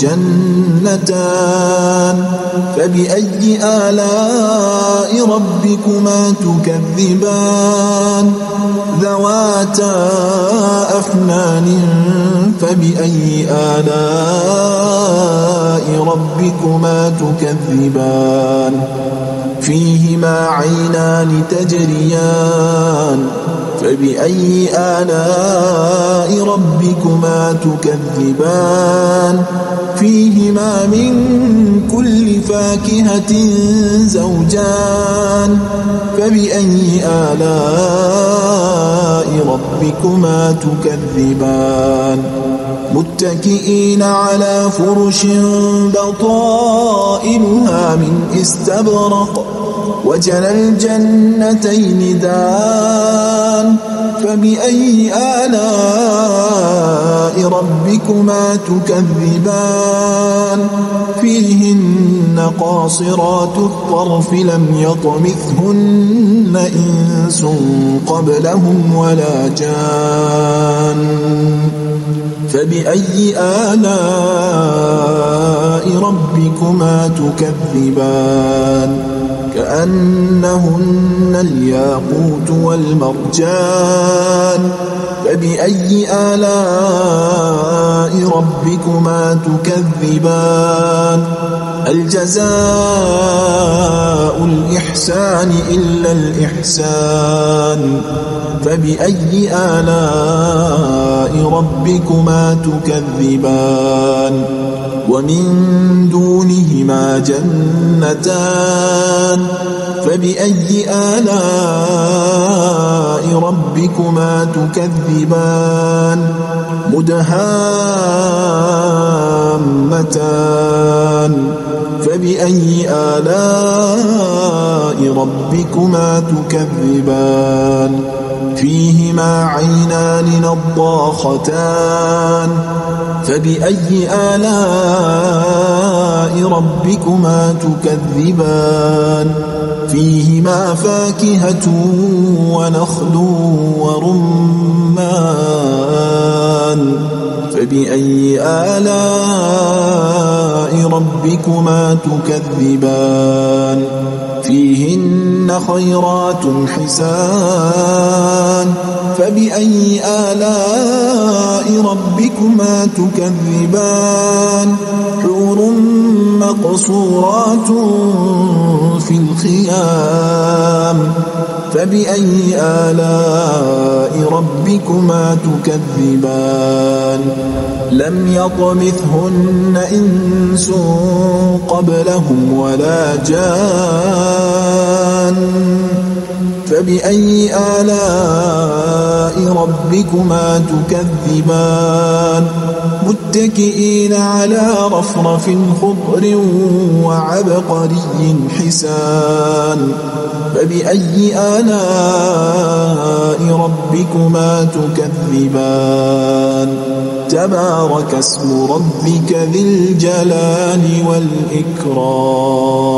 جنتان فبأي آلاء ربكما تكذبان ذواتا أفنان فبأي آلاء ربكما تكذبان فيهما عينان تجريان فبأي آلاء ربكما تكذبان فيهما من كل فاكهة زوجان فبأي آلاء ربكما تكذبان متكئين على فرش بطائنها من استبرق وجنى الجنتين دان فبأي آلاء ربكما تكذبان فيهن قاصرات الطرف لم يطمثهن إنس قبلهم ولا جان فبأي آلاء ربكما ربكما تكذبان كأنهن الياقوت والمرجان فبأي آلاء ربكما تكذبان هل جزاء الإحسان إلا الإحسان فبأي آلاء ربكما تكذبان ومن دونهما جنتان فبأي آلاء ربكما تكذبان مدهامتان فبأي آلاء ربكما تكذبان فيهما عينان نضاختان فبأي آلاء ربكما تكذبان فيهما فاكهة ونخل ورمان فبأي آلاء ربكما تكذبان فيهن خيرات حسان فبأي آلاء ربكما تكذبان حور مقصورات في الخيام فبأي آلاء ربكما تكذبان لم يطمثهن إنس قبلهم ولا جان فبأي آلاء ربكما تكذبان متكئين على رفرف خضر وعبقري حسان فبأي آلاء ربكما تكذبان تبارك اسم ربك ذي الجلال والإكرام